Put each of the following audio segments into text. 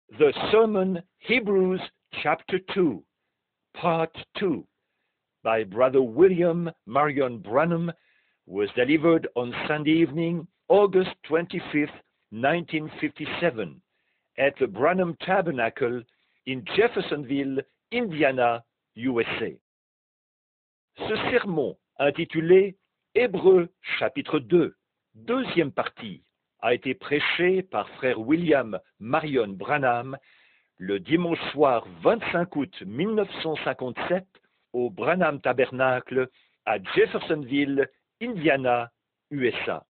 The sermon Hebrews chapter 2, part 2, by Brother William Marion Branham, was delivered on Sunday evening, August 25th, 1957, at the Branham Tabernacle in Jeffersonville, Indiana, USA. Ce sermon, intitulé Hébreux chapitre 2, deuxième partie, a été prêché par frère William Marion Branham le dimanche soir 25 août 1957 au Branham Tabernacle à Jeffersonville, Indiana, USA.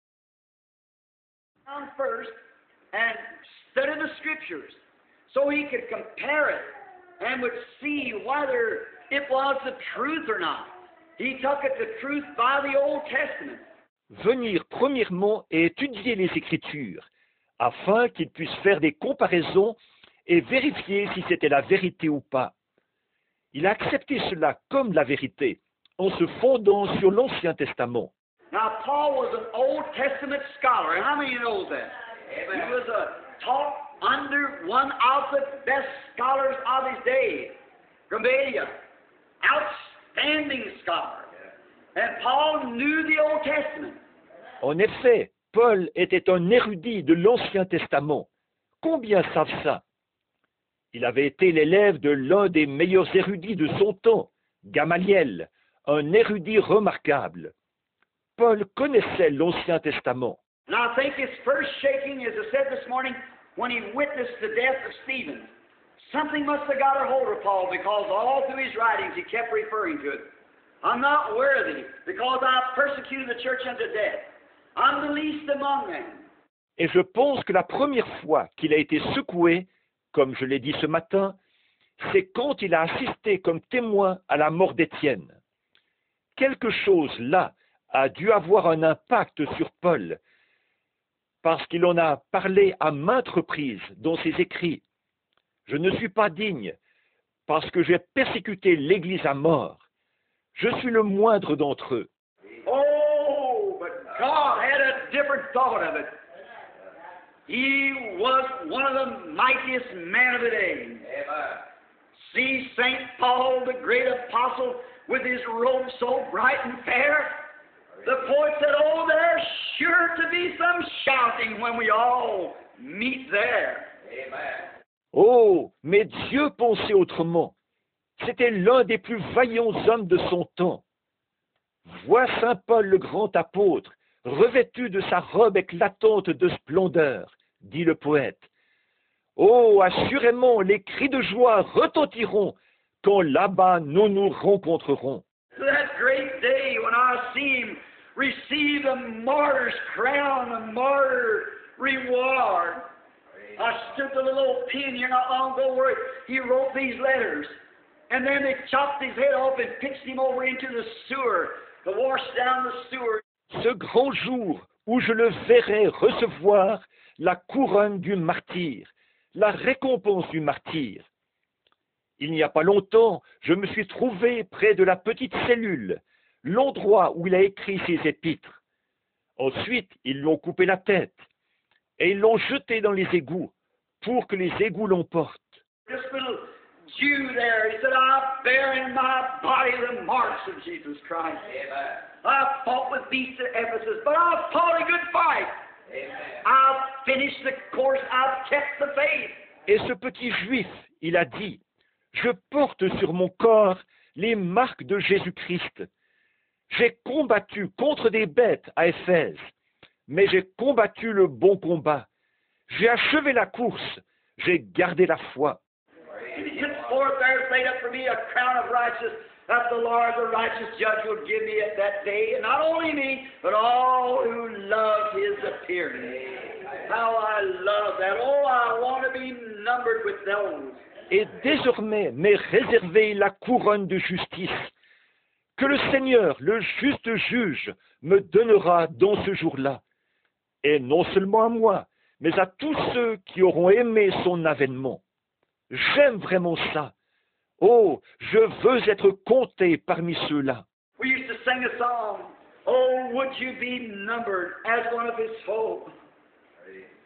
First and study the scriptures so he could compare it and would see whether it was the truth or not. He took it the truth by the Old Testament. Venir premièrement et étudier les Écritures, afin qu'il puisse faire des comparaisons et vérifier si c'était la vérité ou pas. Il a accepté cela comme la vérité, en se fondant sur l'Ancien Testament. Now, Paul was an Old Testament scholar, and how many knows that? He was taught under one of the best scholars of his day, Gamaliel, outstanding scholar. And Paul knew the Old Testament. En effet, Paul était un érudit de l'Ancien Testament. Combien savent ça? Il avait été l'élève de l'un des meilleurs érudits de son temps, Gamaliel, un érudit remarquable. Paul connaissait l'Ancien Testament. And I think his first shaking, as I said this morning, when he witnessed the death of Stephen, something must have got a hold of Paul because all through his writings he kept referring to it. I'm not worthy because I persecuted the church unto death. I'm the least among them. Et je pense que la première fois qu'il a été secoué, comme je l'ai dit ce matin, c'est quand il a assisté comme témoin à la mort d'Étienne. Quelque chose là a dû avoir un impact sur Paul, parce qu'il en a parlé à maintes reprises dans ses écrits. Je ne suis pas digne, parce que j'ai persécuté l'Église à mort. Je suis le moindre d'entre eux. Oh, but God had a different thought of it. He was one of the mightiest men of the day. Amen. See St. Paul, the great apostle, with his robe so bright and fair. The poet said, oh, there's sure to be some shouting when we all meet there. Amen. Oh, mais Dieu pensait autrement. C'était l'un des plus vaillants hommes de son temps. Vois Saint Paul le grand apôtre, revêtu de sa robe éclatante de splendeur, dit le poète. Oh, assurément, les cris de joie retentiront quand là-bas nous nous rencontrerons. That great day when I see him receive the martyr's crown, the martyr reward. I stood the little old pen here not long ago where he wrote these letters. And then they chopped his head off and pitched him over into the sewer to wash down the sewer. Ce grand jour où je le verrai recevoir la couronne du martyr, la récompense du martyr. Il n'y a pas longtemps, je me suis trouvé près de la petite cellule, l'endroit où il a écrit ses épîtres. Ensuite, ils lui ont coupé la tête et ils l'ont jeté dans les égouts pour que les égouts l'emportent. This little Jew there, he said, I bear in my body the marks of Jesus Christ. Amen. I fought with beasts at Ephesus, but I fought a good fight. Amen. I've finished the course, I've kept the faith. Et ce petit juif, il a dit, je porte sur mon corps les marques de Jésus-Christ. J'ai combattu contre des bêtes à Éphèse, mais j'ai combattu le bon combat. J'ai achevé la course, j'ai gardé la foi. Henceforth there's laid up for me a crown of righteousness that the Lord, the righteous judge, will give me at that day, and not only me, but all who love his appearing. How I love that. Oh, I want to be numbered with those. Et désormais m'est réservée la couronne de justice, que le Seigneur, le juste juge, me donnera dans ce jour-là. Et non seulement à moi, mais à tous ceux qui auront aimé son avènement. J'aime vraiment ça. Oh, je veux être compté parmi ceux-là. We used to sing a song, oh, would you be numbered as one of his folk?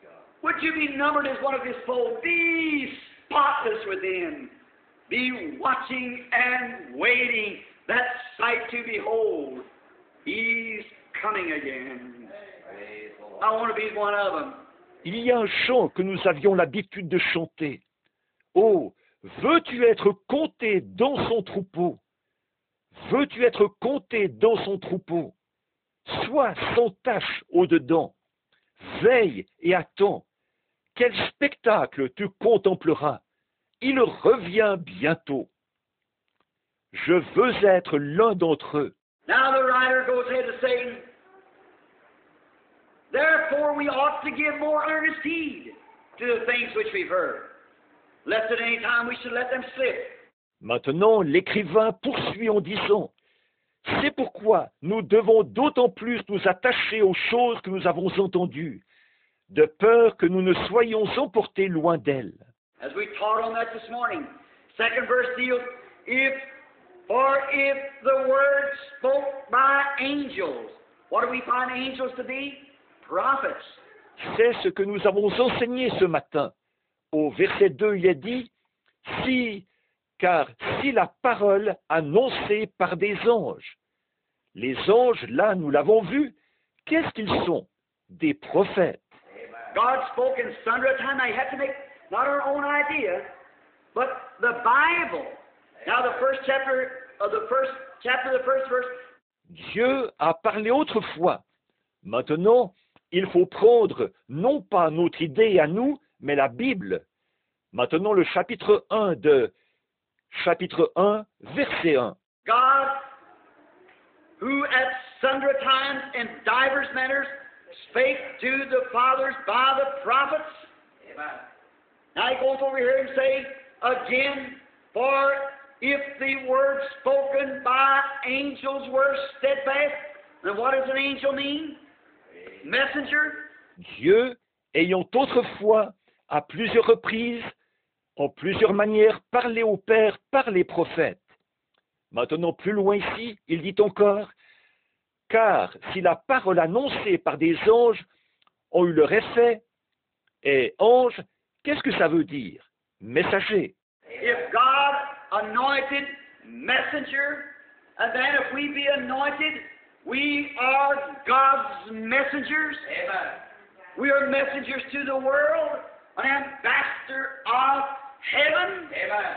Would you be numbered as one of his fold? Be spotless within. Be watching and waiting that sight to behold. He's coming again. I want to be one of them. Il y a un chant que nous avions l'habitude de chanter. Oh, veux-tu être compté dans son troupeau? Veux-tu être compté dans son troupeau? Sois sans tache au-dedans. Veille et attends. Quel spectacle tu contempleras. Il revient bientôt. Je veux être l'un d'entre eux. Now the writer goes ahead to say, therefore we ought to give more earnest heed to the things which we've heard, lest at any time we should let them slip. Maintenant, l'écrivain poursuit en disant, c'est pourquoi nous devons d'autant plus nous attacher aux choses que nous avons entendues, de peur que nous ne soyons emportés loin d'elles. As we taught on that this morning, second verse deals, if the word spoke by angels, what do we find angels to be? Prophets. C'est ce que nous avons enseigné ce matin. Au verset 2, il est dit, car si la parole annoncée par des anges. Les anges, là, nous l'avons vu, qu'est-ce qu'ils sont? Des prophètes. God spoke in sundry times. They had to make not our own idea, but the Bible. Now the first verse. Dieu a parlé autrefois. Maintenant, il faut prendre non pas notre idée à nous, mais la Bible. Maintenant, le chapitre 1, verset 1. God, who at sundry times in divers manners spake to the fathers by the prophets. Amen. Now he goes over here and say again, for if the word spoken by angels were steadfast, then what does an angel mean? Messenger. Dieu, ayant autrefois, à plusieurs reprises, en plusieurs manières, parlé au Père par les prophètes. Maintenant, plus loin ici, il dit encore, car si la parole annoncée par des anges ont eu leur effet, et ange, qu'est-ce que ça veut dire? Messager. If God anointed messenger, and then if we be anointed, we are God's messengers. Amen. We are messengers to the world, an ambassador of heaven. Amen.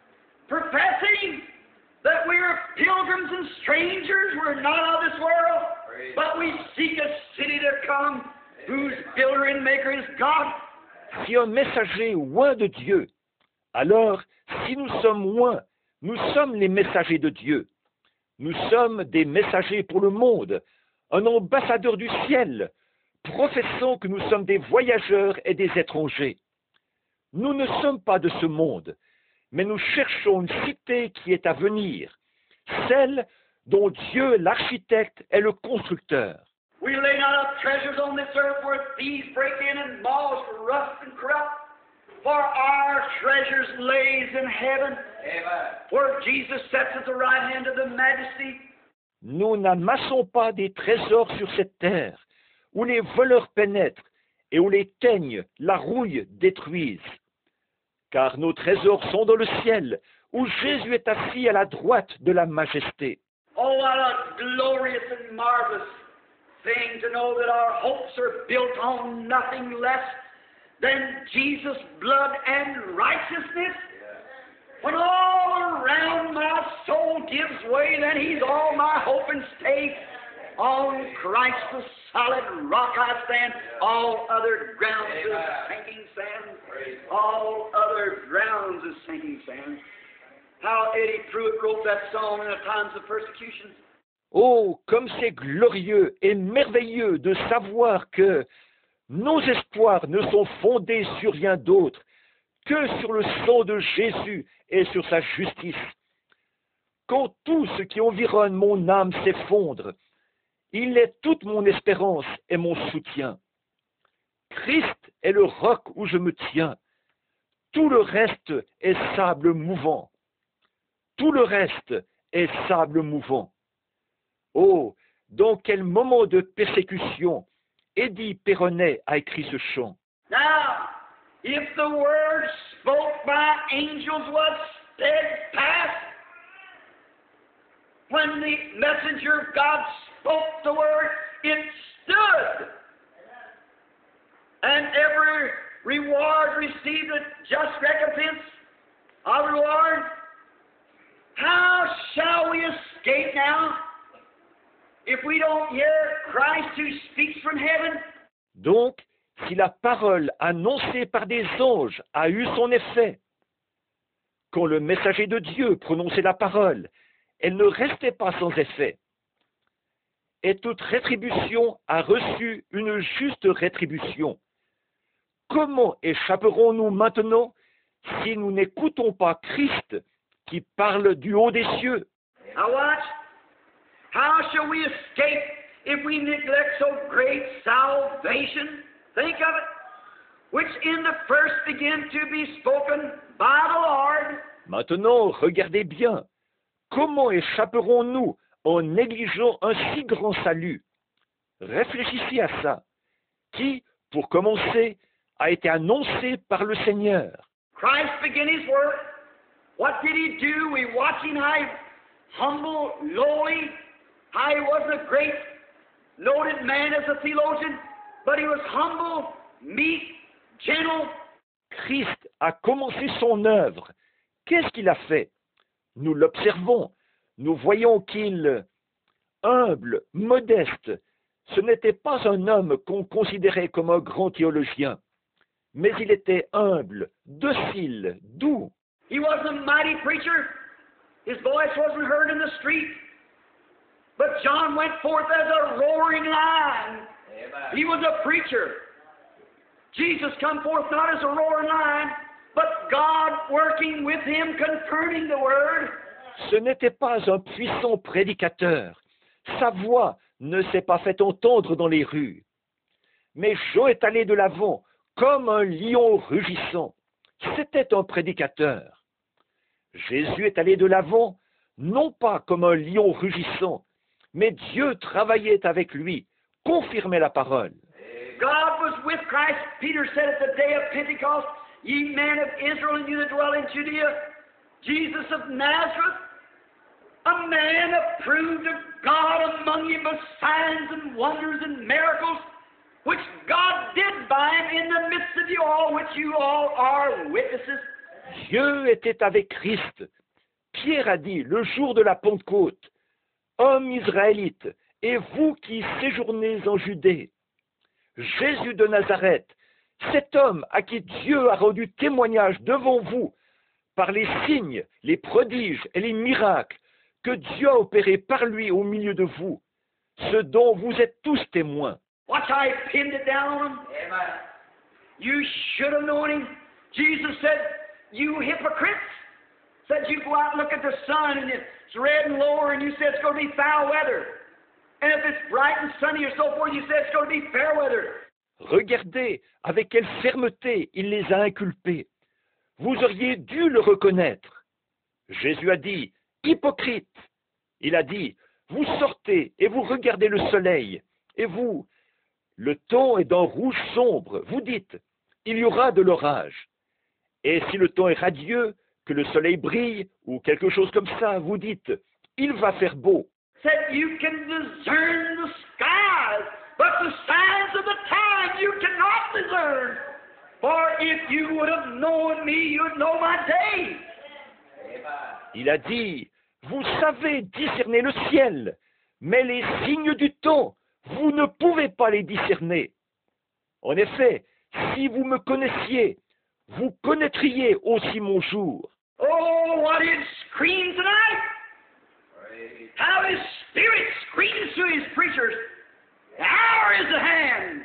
Professing that we are pilgrims and strangers, we're not of this world, but we seek a city to come, whose builder and maker is God. Si un messager oint de Dieu, alors si nous sommes oints, nous sommes les messagers de Dieu. Nous sommes des messagers pour le monde, un ambassadeur du ciel, professant que nous sommes des voyageurs et des étrangers. Nous ne sommes pas de ce monde, mais nous cherchons une cité qui est à venir, celle dont Dieu, l'architecte, est le constructeur. We lay not up treasures on this earth where thieves break in and moths rust and corrupt, for our treasures lays in heaven, where Jesus sits at the right hand of the Majesty. Nous n'amassons pas des trésors sur cette terre, où les voleurs pénètrent et où les teignes, la rouille détruisent. Car nos trésors sont dans le ciel, où Jésus est assis à la droite de la majesté. Oh, what a glorious and marvelous thing to know that our hopes are built on nothing less than Jesus' blood and righteousness. When all around my soul gives way, then He's all my hope and stay. On Christ the solid rock I stand. All other grounds is sinking sand. All other grounds is sinking sand. How Eddie Pruitt wrote that song in the times of persecution. Oh, comme c'est glorieux et merveilleux de savoir que nos espoirs ne sont fondés sur rien d'autre que sur le sang de Jésus et sur sa justice. Quand tout ce qui environne mon âme s'effondre, il est toute mon espérance et mon soutien. Christ est le roc où je me tiens. Tout le reste est sable mouvant. Tout le reste est sable mouvant. Oh, dans quel moment de persécution Eddie Perronnet a écrit ce chant. Now, if the word spoke by angels was steadfast, when the messenger of God spoke the word, it stood. And every reward received a just recompense of reward. How shall we escape now if we don't hear Christ who speaks from heaven? Donc, si la parole annoncée par des anges a eu son effet, quand le messager de Dieu prononçait la parole, elle ne restait pas sans effet. Et toute rétribution a reçu une juste rétribution. Comment échapperons-nous maintenant si nous n'écoutons pas Christ qui parle du haut des cieux? Now watch. How shall we escape if we neglect so great salvation? Think of it. Which in the first began to be spoken by the Lord. Maintenant, regardez bien. Comment échapperons-nous en négligeant un si grand salut? Réfléchissez à ça. Qui, pour commencer, a été annoncé par le Seigneur. Christ began his work. What did he do? We watch him how humble, lowly, how he wasn't a great, noted man as a theologian, but he was humble, meek, gentle. Christ a commencé son œuvre. Qu'est-ce qu'il a fait? Nous l'observons. Nous voyons qu'il, humble, modeste, ce n'était pas un homme qu'on considérait comme un grand théologien, mais il était humble, docile, doux. He wasn't a mighty preacher. His voice wasn't heard in the street. But John went forth as a roaring lion. Amen. He was a preacher. Jesus come forth not as a roaring lion, but God working with him, confirming the word. Ce n'était pas un puissant prédicateur. Sa voix ne s'est pas fait entendre dans les rues. Mais Jean est allé de l'avant comme un lion rugissant. C'était un prédicateur. Jésus est allé de l'avant, non pas comme un lion rugissant, mais Dieu travaillait avec lui, confirmait la parole. God was with Christ. Peter said at the day of Pentecost, ye men of Israel and you that dwell in Judea, Jesus of Nazareth, a man approved of God among you by signs and wonders and miracles, which God did by him in the midst of you all, which you all are witnesses. Dieu était avec Christ. Pierre a dit, le jour de la Pentecôte, homme israélite, et vous qui séjournez en Judée, Jésus de Nazareth, cet homme à qui Dieu a rendu témoignage devant vous par les signes, les prodiges et les miracles que Dieu a opérés par lui au milieu de vous, ce dont vous êtes tous témoins. Watch how he pinned it down on him. Amen. You should have known him. Jesus said, you hypocrites, said you go out and look at the sun and it's red and lower and you said it's going to be foul weather. And if it's bright and sunny or so forth, you said it's going to be fair weather. Regardez avec quelle fermeté il les a inculpés. Vous auriez dû le reconnaître. Jésus a dit, hypocrite. Il a dit, vous sortez et vous regardez le soleil. Et vous, le temps est d'un rouge sombre. Vous dites, il y aura de l'orage. Et si le temps est radieux, que le soleil brille, ou quelque chose comme ça, vous dites, il va faire beau. Said you can discern the skies, but the signs of the times you cannot discern. For if you would have known me, you'd know my day. Il a dit, vous savez discerner le ciel, mais les signes du temps, vous ne pouvez pas les discerner. En effet, si vous me connaissiez, vous connaîtriez aussi mon jour. Oh, what it screams tonight! How his spirit screams to his preachers. The hour is at hand.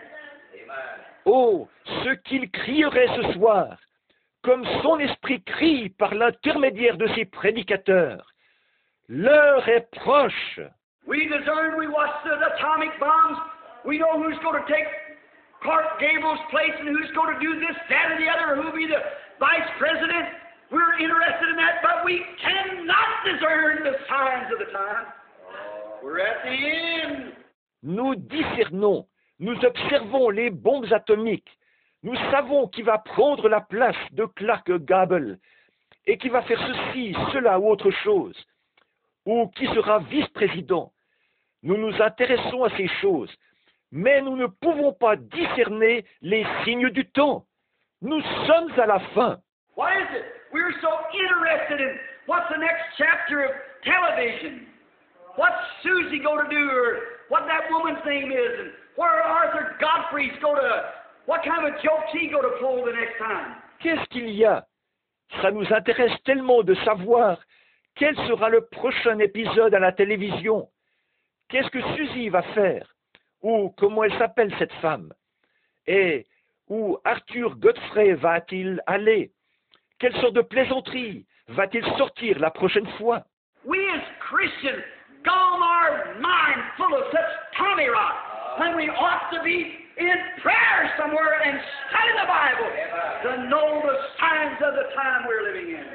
Oh, ce qu'il crierait ce soir, comme son esprit crie par l'intermédiaire de ses prédicateurs. L'heure est proche. We discern, we watch the atomic bombs. We know who's going to take Clark Gable's place and who's going to do this, that, or the other, or who'll be the vice president. We're interested in that, but we cannot discern the signs of the time. We're at the end. Nous discernons, nous observons les bombes atomiques, Nous savons qui va prendre la place de Clark Gable et qui va faire ceci, cela ou autre chose, ou qui sera vice-président. Nous nous intéressons à ces choses, mais nous ne pouvons pas discerner les signes du temps. Nous sommes à la fin. Why is it we're so interested in what's the next chapter of television? What's Susie going to do, or what that woman's name is, and where Arthur Godfrey's going to, what kind of a joke's he going to pull the next time? Qu'est-ce qu'il y a? Ça nous intéresse tellement de savoir quel sera le prochain épisode à la télévision. Qu'est-ce que Suzy va faire? Ou comment elle s'appelle cette femme? Et où Arthur Godfrey va-t-il aller? Quelle sorte de plaisanterie va-t-il sortir la prochaine fois? We as Christians gone our mind full of such tommy rot when we ought to be in prayer somewhere and study the Bible to know the signs of the time we're living in.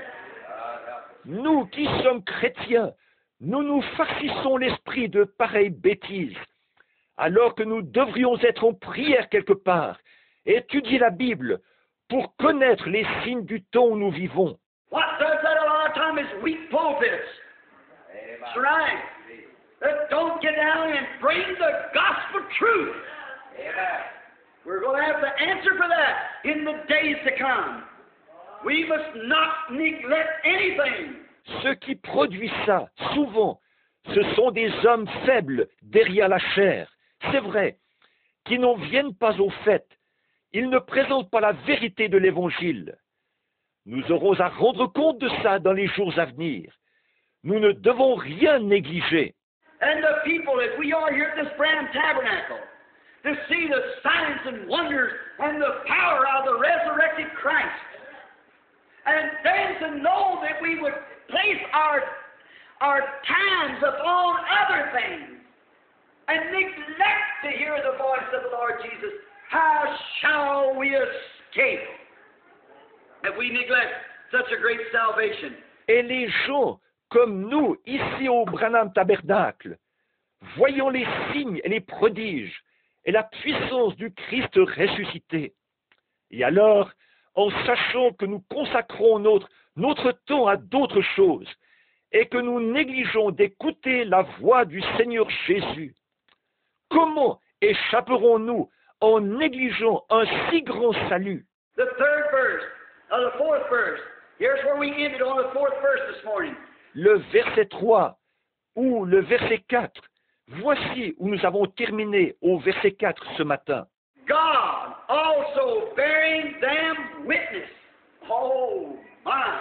Nous qui sommes chrétiens, nous nous farcissons l'esprit de pareilles bêtises, alors que nous devrions être en prière quelque part, et étudier la Bible pour connaître les signes du temps où nous vivons. What does that a lot of time is weak pulpits. That's right. That don't get down and bring the gospel truth. We're going to have the answer for that in the days to come. We must not neglect anything. Ce qui produit ça, souvent, ce sont des hommes faibles derrière la chair. C'est vrai, qui n'en viennent pas au fait. Ils ne présentent pas la vérité de l'Évangile. Nous aurons à rendre compte de ça dans les jours à venir. Nous ne devons rien négliger. And the people, as we are here at this Branham Tabernacle, to see the signs and wonders and the power of the resurrected Christ, and then to know that we would place our times upon other things and neglect to hear the voice of the Lord Jesus, how shall we escape if we neglect such a great salvation? Et les gens, comme nous, ici au Branham Tabernacle, voyons les signes et les prodiges et la puissance du Christ ressuscité. Et alors, en sachant que nous consacrons notre temps à d'autres choses et que nous négligeons d'écouter la voix du Seigneur Jésus, comment échapperons-nous en négligeant un si grand salut? The third verse of the fourth verse. Here's where we ended on the fourth verse this morning. Le verset 3 ou le verset 4. Voici où nous avons terminé au verset 4 ce matin. God also bearing them witness. Oh my.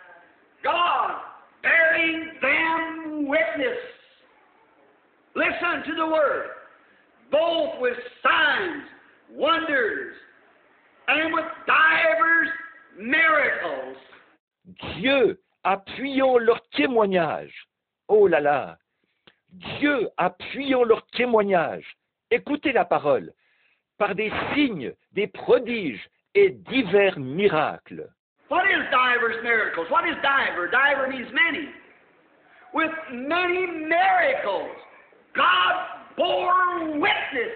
God bearing them witness. Listen to the word. Both with signs, wonders, and with divers miracles. Dieu appuyant leur témoignage. Oh là là! Dieu appuyant leur témoignage. Écoutez la parole. Par des signes, des prodiges et divers miracles. What is divers miracles? What is diver? Diver means many. With many miracles, God bore witness.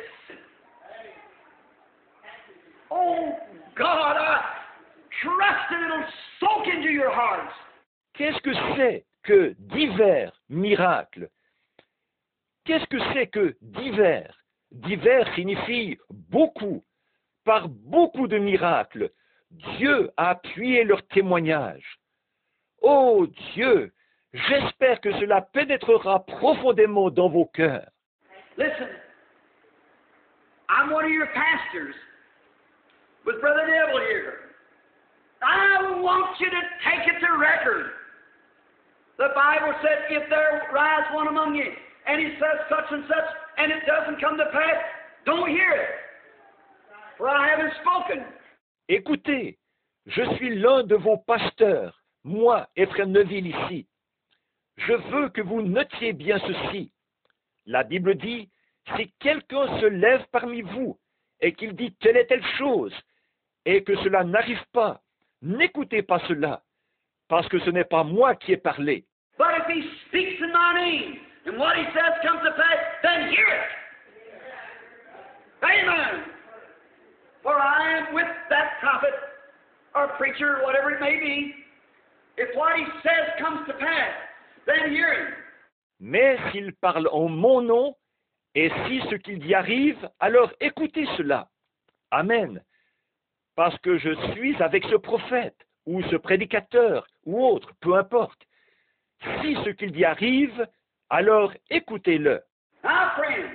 Oh God, I trust that it'll soak into your hearts. Qu'est-ce que c'est que divers miracles? Qu'est-ce que c'est que divers? Divers signifie beaucoup. Par beaucoup de miracles, Dieu a appuyé leur témoignage. Oh Dieu, j'espère que cela pénétrera profondément dans vos cœurs. Listen, I'm one of your pastors with Brother Neville here. I want you to take it to record. The Bible said, if there rise one among you, and he says such and such, and it doesn't come to pass, don't hear it, for I haven't spoken. Écoutez, je suis l'un de vos pasteurs, moi et Frère Neville ici. Je veux que vous notiez bien ceci. La Bible dit, si quelqu'un se lève parmi vous et qu'il dit telle et telle chose, et que cela n'arrive pas, n'écoutez pas cela, parce que ce n'est pas moi qui ai parlé. But if he speaks in my name, and what he says comes to pass, then hear it. Amen. For I am with that prophet, or preacher, whatever it may be. If what he says comes to pass, then hear him. Mais s'il parle en mon nom, et si ce qu'il dit arrive, alors écoutez cela. Amen. Parce que je suis avec ce prophète, ou ce prédicateur, ou autre, peu importe. Si ce qu'il dit arrive, alors écoutez-le. Now, friends,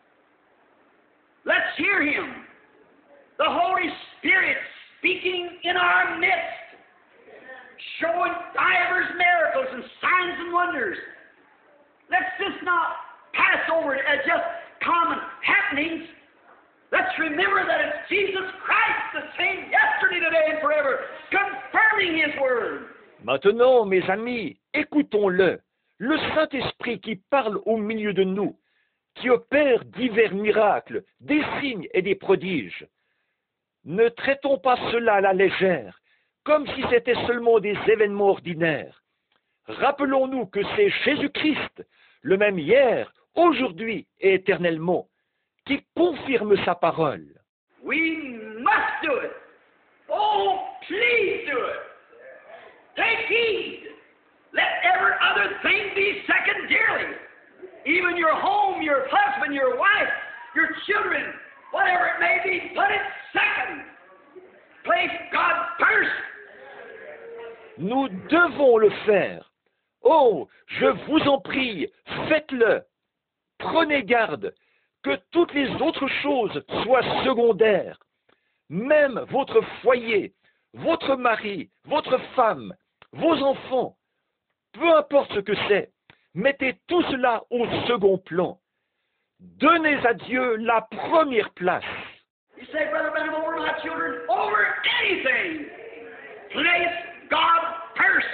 let's hear him. The Holy Spirit speaking in our midst, showing divers miracles and signs and wonders. Let's just not pass over it as just common happenings. Let's remember that it's Jesus Christ, the same yesterday, today, and forever, confirming His Word. Maintenant, mes amis, écoutons-le. Le Saint-Esprit qui parle au milieu de nous, qui opère divers miracles, des signes et des prodiges. Ne traitons pas cela à la légère, comme si c'était seulement des événements ordinaires. Rappelons-nous que c'est Jésus-Christ, le même hier, aujourd'hui et éternellement, qui confirme sa parole. We must do it. Oh, please do it. Take heed. Let every other thing be secondary. Even your home, your husband, your wife, your children, whatever it may be, put it second. Place God first. Nous devons le faire. Oh, je vous en prie, faites-le. Prenez garde que toutes les autres choses soient secondaires. Même votre foyer, votre mari, votre femme, vos enfants, peu importe ce que c'est, mettez tout cela au second plan. Donnez à Dieu la première place. You say, Brother Branham, over my children, over anything. Place God first.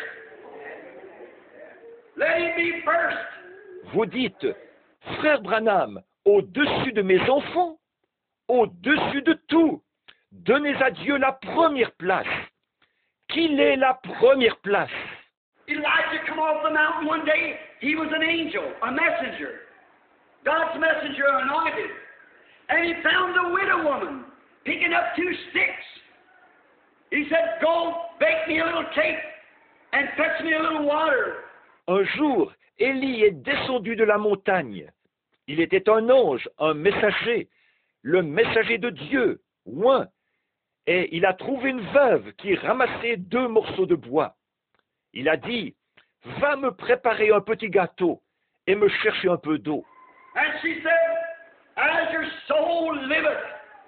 Let Him be first. Vous dites, Frère Branham, au-dessus de mes enfants, au-dessus de tout, donnez à Dieu la première place. Qu'il ait la première place. Elijah come off the mountain one day. He was an angel, a messenger. God's messenger anointed. And he found a widow woman picking up 2 sticks. He said, go bake me a little cake and fetch me a little water. Un jour, Élie est descendu de la montagne. Il était un ange, un messager, le messager de Dieu, oint, et il a trouvé une veuve qui ramassait 2 morceaux de bois. Il a dit, va me préparer un petit gâteau et me chercher un peu d'eau. And she said, as your soul liveth,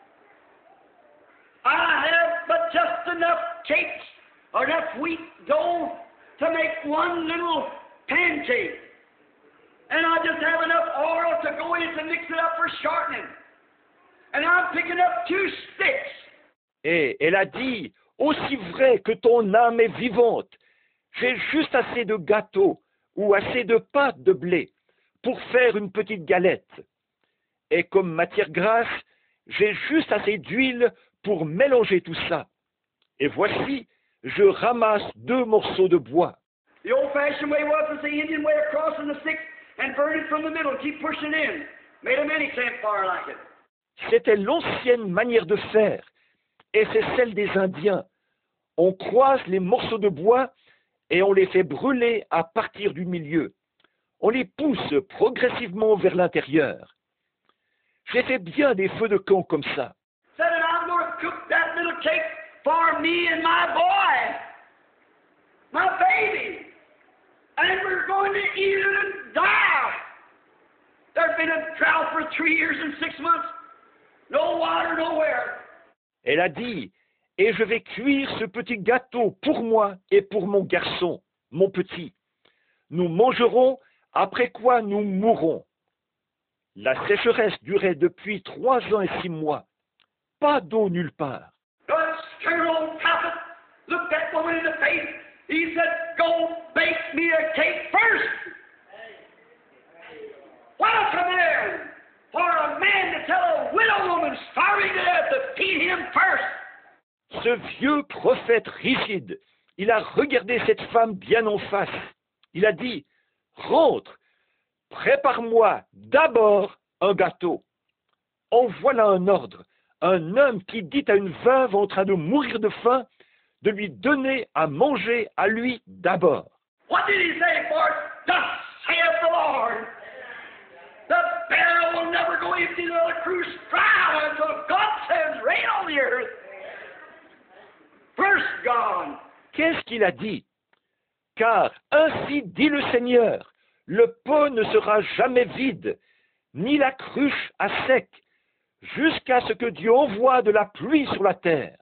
I have but just enough cakes or enough wheat dough to make one little pancake. And I just have enough oil to go in to mix it up for shortening. And I'm picking up 2 sticks. Et elle a dit, aussi vrai que ton âme est vivante, j'ai juste assez de gâteau ou assez de pâte de blé pour faire une petite galette. Et comme matière grasse, j'ai juste assez d'huile pour mélanger tout ça. Et voici, je ramasse 2 morceaux de bois. The old-fashioned way was the Indian way of crossing the sticks and burn it from the middle and keep pushing in. Made a mini campfire like it. C'était l'ancienne manière de faire, et c'est celle des Indiens. On croise les morceaux de bois et on les fait brûler à partir du milieu. On les pousse progressivement vers l'intérieur. J'ai fait bien des feux de camp comme ça. Said that I'm going to cook that little cake for me and my boy, my baby, and we're going to eat it and die. There's been a drought for 3 years and 6 months. No water nowhere. Elle a dit, et je vais cuire ce petit gâteau pour moi et pour mon garçon, mon petit. Nous mangerons, après quoi nous mourrons. La sécheresse durait depuis 3 ans et 6 mois. Pas d'eau nulle part. The stern old prophet looked that woman in the face. He said, go bake me a cake first. What a command for a man to tell a widow woman starving to death to feed him first. Ce vieux prophète rigide, il a regardé cette femme bien en face. Il a dit, rentre, prépare-moi d'abord un gâteau. En voilà un ordre, un homme qui dit à une veuve en train de mourir de faim de lui donner à manger à lui d'abord. What did he say? For thus saith the Lord, the barrel will never go empty, nor the cruse dry until God sends rain on the earth. First God. Qu'est-ce qu'il a dit? Car ainsi dit le Seigneur, le pot ne sera jamais vide, ni la cruche à sec, jusqu'à ce que Dieu envoie de la pluie sur la terre.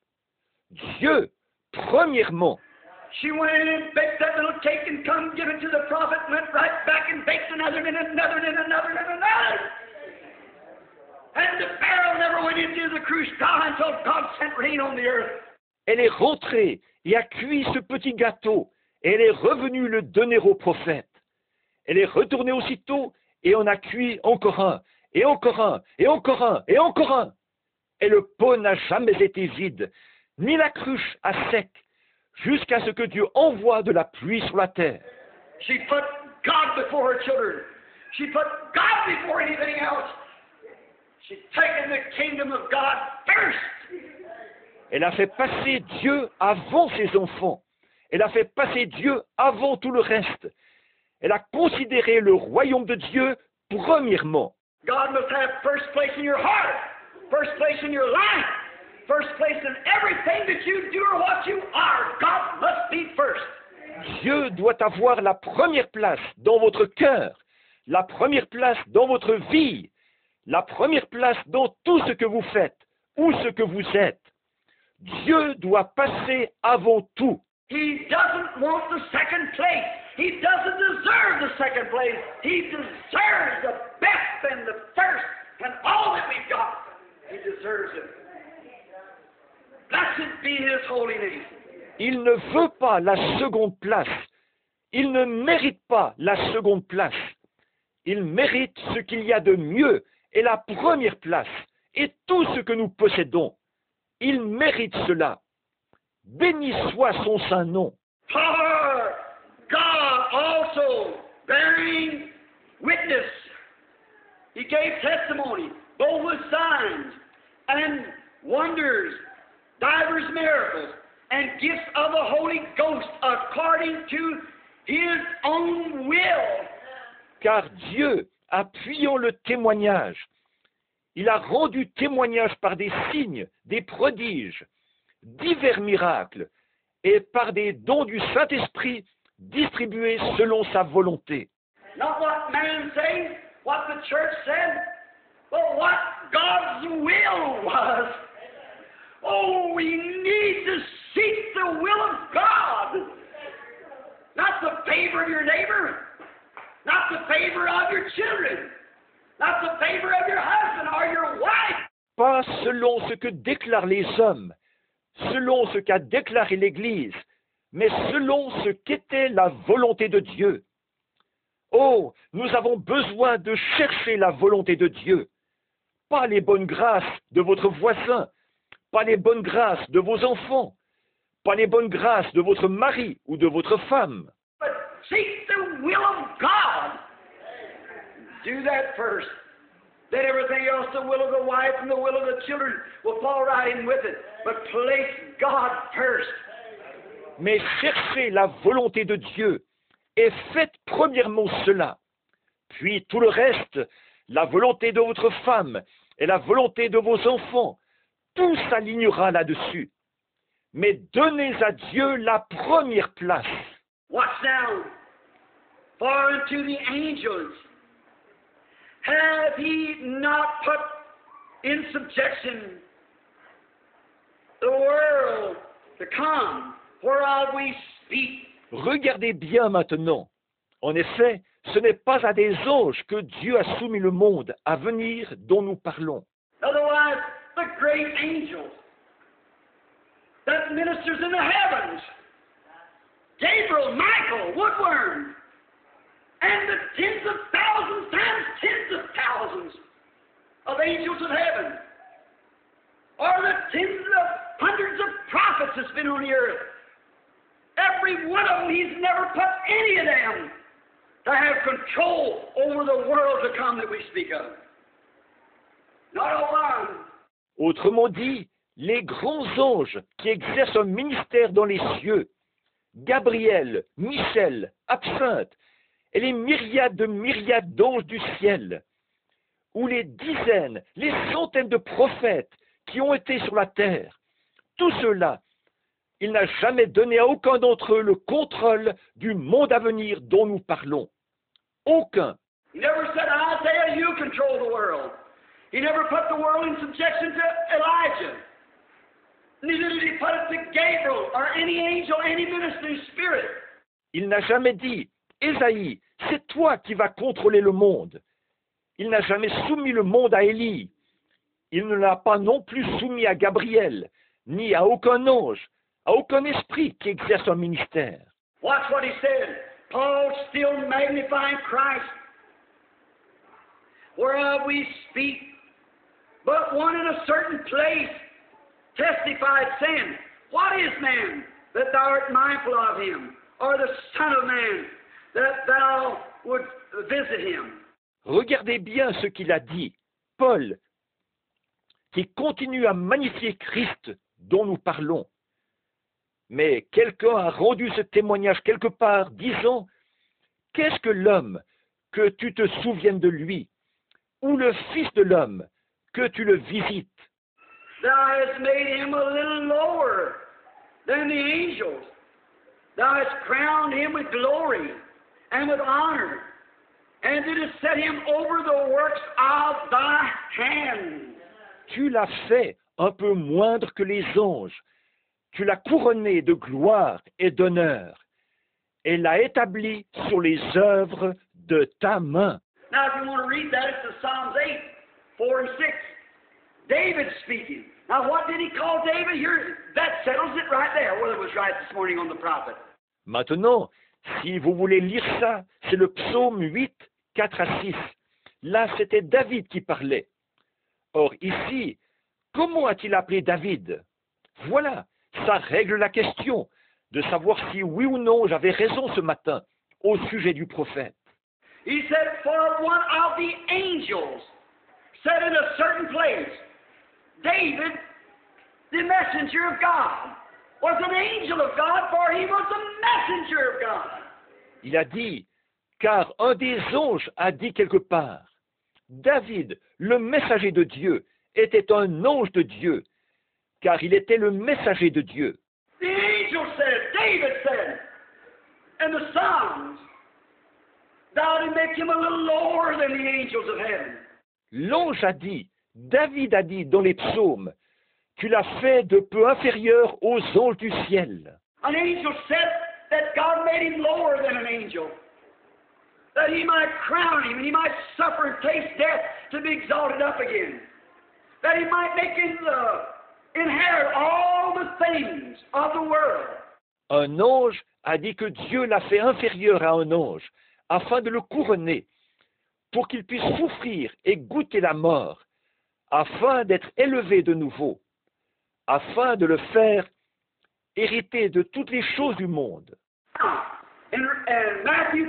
Dieu, premièrement. She went in and baked that little cake and come give it to the prophet, went right back and baked another and another and another and another. And the barrel never went into the cruise dry until God sent rain on the earth. Elle est rentrée et a cuit ce petit gâteau, et elle est revenue le donner au prophète. Elle est retournée aussitôt, et on a cuit encore un, et encore un, et encore un, et encore un. Et le pot n'a jamais été vide, ni la cruche à sec, jusqu'à ce que Dieu envoie de la pluie sur la terre. She put God before her children. She put God before anything else. She's taken the kingdom of God first. Elle a fait passer Dieu avant ses enfants. Elle a fait passer Dieu avant tout le reste. Elle a considéré le royaume de Dieu premièrement. God must have first place in your heart, first place in your life, first place in everything that you do or what you are. God must be first. Dieu doit avoir la première place dans votre cœur, la première place dans votre vie, la première place dans tout ce que vous faites ou ce que vous êtes. Dieu doit passer avant tout. He doesn't want the second place. He doesn't deserve the second place. He deserves the best and the first and all that we've got. He deserves it. Blessed be His holy name. Il ne veut pas la seconde place. Il ne mérite pas la seconde place. Il mérite ce qu'il y a de mieux et la première place et tout ce que nous possédons. Il mérite cela. Béni soit son saint nom. For God also bearing witness. He gave testimony, both with signs and wonders, divers miracles, and gifts of the Holy Ghost according to His own will. Car Dieu, appuyant le témoignage, il a rendu témoignage par des signes, des prodiges, divers miracles, et par des dons du Saint-Esprit distribués selon sa volonté. Not what man says, what the church said, but what God's will was. Oh, we need to seek the will of God. Not the favor of your neighbor, not the favor of your children, not the favor of your husband or your wife. Pas selon ce que déclarent les hommes, selon ce qu'a déclaré l'Église, mais selon ce qu'était la volonté de Dieu. Oh, nous avons besoin de chercher la volonté de Dieu, pas les bonnes grâces de votre voisin, pas les bonnes grâces de vos enfants, pas les bonnes grâces de votre mari ou de votre femme. But seek the will of God. Do that first. Then everything else, the will of the wife and the will of the children, will fall right in with it. But place God first. Mais cherchez la volonté de Dieu et faites premièrement cela. Puis tout le reste, la volonté de votre femme et la volonté de vos enfants, tout s'alignera là-dessus. Mais donnez à Dieu la première place. Watch now. For unto the angels hath He not put in subjection the world to come, whereof we speak. Regardez bien maintenant. En effet, ce n'est pas à des anges que Dieu a soumis le monde à venir dont nous parlons. Otherwise, the great angels that ministers in the heavens, Gabriel, Michael, Woodworm, and the tens of thousands times tens of thousands of angels of heaven, or the tens of hundreds of prophets that's been on the earth. Every one of them, He's never put any of them to have control over the world to come that we speak of. Not a one. Autrement dit, les grands anges qui exercent un ministère dans les cieux, Gabriel, Michel, Absinthe, et les myriades de myriades d'anges du ciel, ou les dizaines, les centaines de prophètes qui ont été sur la terre, tout cela, il n'a jamais donné à aucun d'entre eux le contrôle du monde à venir dont nous parlons. Aucun. He never said, Isaiah, you control the world. He never put the world in subjection to Elijah. Neither did he put it to Gabriel or any angel, any ministering spirit. Il n'a jamais dit, Ésaïe, c'est toi qui vas contrôler le monde. Il n'a jamais soumis le monde à Élie. Il ne l'a pas non plus soumis à Gabriel, ni à aucun ange, à aucun esprit qui exerce un ministère. Watch what he said. Paul still magnifying Christ, whereof we speak, but one in a certain place testified, saying, What is man that thou art mindful of him, or the Son of Man that thou would visit him? Regardez bien ce qu'il a dit, Paul, qui continue à magnifier Christ dont nous parlons. Mais quelqu'un a rendu ce témoignage quelque part, disant, qu'est-ce que l'homme, que tu te souviennes de lui, ou le Fils de l'homme, que tu le visites? Thou hast made him a little lower than the angels. Thou hast crowned him with glory and with honor, and didst set him over the works of thy hands. Tu l'as fait un peu moindre que les anges. Tu l'as couronné de gloire et d'honneur, et l'as établi sur les œuvres de ta main. Now, if you want to read that, it's the Psalms 8, 4 and 6. David speaking. Now, what did he call David? Here, that settles it right there, whether it was right this morning on the prophet. Maintenant, si vous voulez lire ça, c'est le psaume 8, 4 à 6. Là, c'était David qui parlait. Or, ici, comment a-t-il appelé David? Voilà, ça règle la question de savoir si oui ou non j'avais raison ce matin au sujet du prophète. He said, For one of the angels said in a certain place, David, the messenger of God, was an angel of God, for he was a messenger of God. Il a dit, car un des anges a dit quelque part, David, le messager de Dieu, était un ange de Dieu, car il était le messager de Dieu. The angel said, David said, in the Psalms, Thou did make him a little lower than the angels of heaven. L'ange a dit, David a dit dans les psaumes, tu l'as fait de peu inférieur aux anges du ciel. An angel said that God made him lower than an angel, that he might crown him and he might suffer and taste death to be exalted up again, that he might make him inherit all the things of the world. Un ange a dit que Dieu l'a fait inférieur à un ange, afin de le couronner, pour qu'il puisse souffrir et goûter la mort, afin d'être élevé de nouveau, afin de le faire hériter de toutes les choses du monde. In Matthew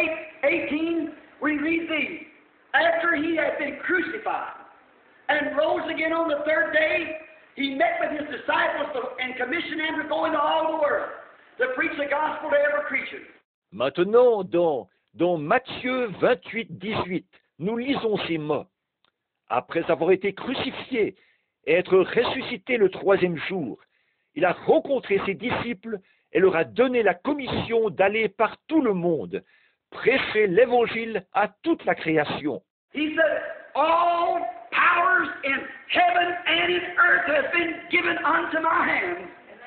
28:18, we read these. After he had been crucified and rose again on the third day, he met with his disciples and commissioned them to go into all the world, to preach the gospel to every creature. Maintenant, dans Matthieu 28, 18, nous lisons ces mots. Après avoir été crucifié et être ressuscité le troisième jour, il a rencontré ses disciples et leur a donné la commission d'aller par tout le monde, prêcher l'évangile à toute la création. He said, all powers in heaven and in earth has been given unto my hand.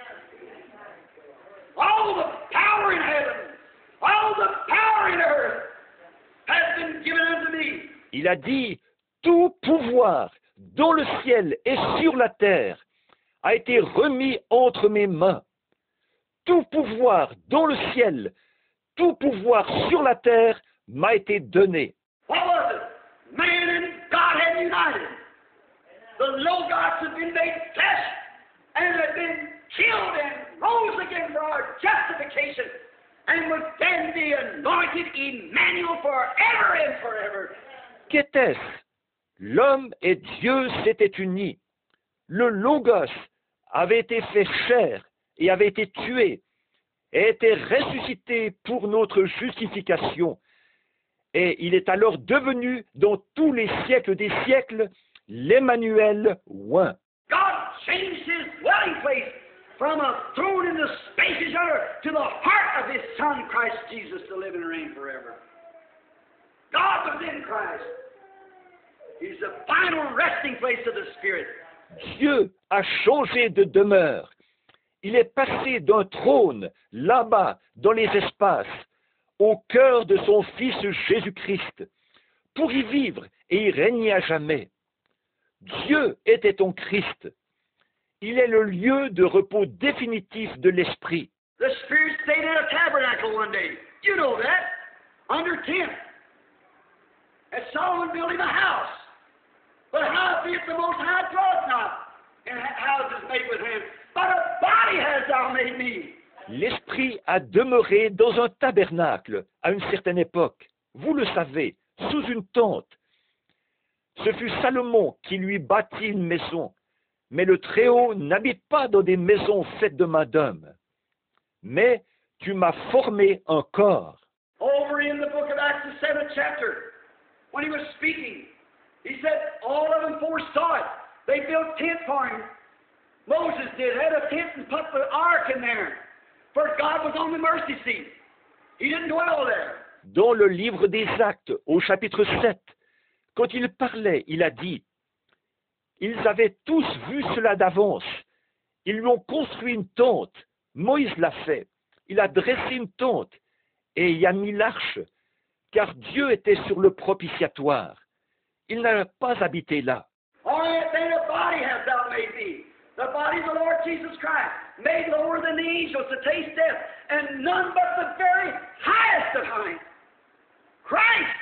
All the power in heaven, all the power in earth has been given unto me. Il a dit, tout pouvoir dans le ciel et sur la terre a été remis entre mes mains. Tout pouvoir dans le ciel, tout pouvoir sur la terre m'a été donné. What was it? Man and God had united. The Logos had been made flesh and had been killed and rose again for our justification and was then the anointed Emmanuel forever and forever. Qu'était-ce? L'homme et Dieu s'étaient unis. Le Logos avait été fait chair et avait été tué et était ressuscité pour notre justification. Et il est alors devenu, dans tous les siècles des siècles, l'Emmanuel oint. God changed his dwelling place from a throne in the spacious earth to the heart of his Son, Christ Jesus, to live and reign forever. God was in Christ. He's the final resting place of the Spirit. Dieu a changé de demeure. Il est passé d'un trône, là-bas, dans les espaces, au cœur de son Fils Jésus-Christ, pour y vivre et y régner à jamais. Dieu était ton Christ. Il est le lieu de repos définitif de l'Esprit. The Spirit stayed in a tabernacle one day. You know that. Under tent. And Solomon built him a house. But how be it the Most High dwelleth not in houses made with hands? But a body hast thou made me. L'Esprit a demeuré dans un tabernacle à une certaine époque. Vous le savez, sous une tente. Ce fut Salomon qui lui bâtit une maison. Mais le Très-Haut n'habite pas dans des maisons faites de main d'homme. Mais tu m'as formé un corps. Over in the book of Acts, the 7th chapter, when he was speaking, he said all of them foresaw it. They built tent for him. Moses did, had a tent and put the ark in there. For God was on the mercy seat. He didn't dwell there. Dans le livre des Actes, au chapitre 7, quand il parlait, il a dit, ils avaient tous vu cela d'avance. Ils lui ont construit une tente. Moïse l'a fait. Il a dressé une tente et y a mis l'arche, car Dieu était sur le propitiatoire. Il n'a pas habité là. All right, then a body hast thou made me. The body of the Lord Jesus Christ, made lower than the angels to taste death, and none but the very highest of high. Christ,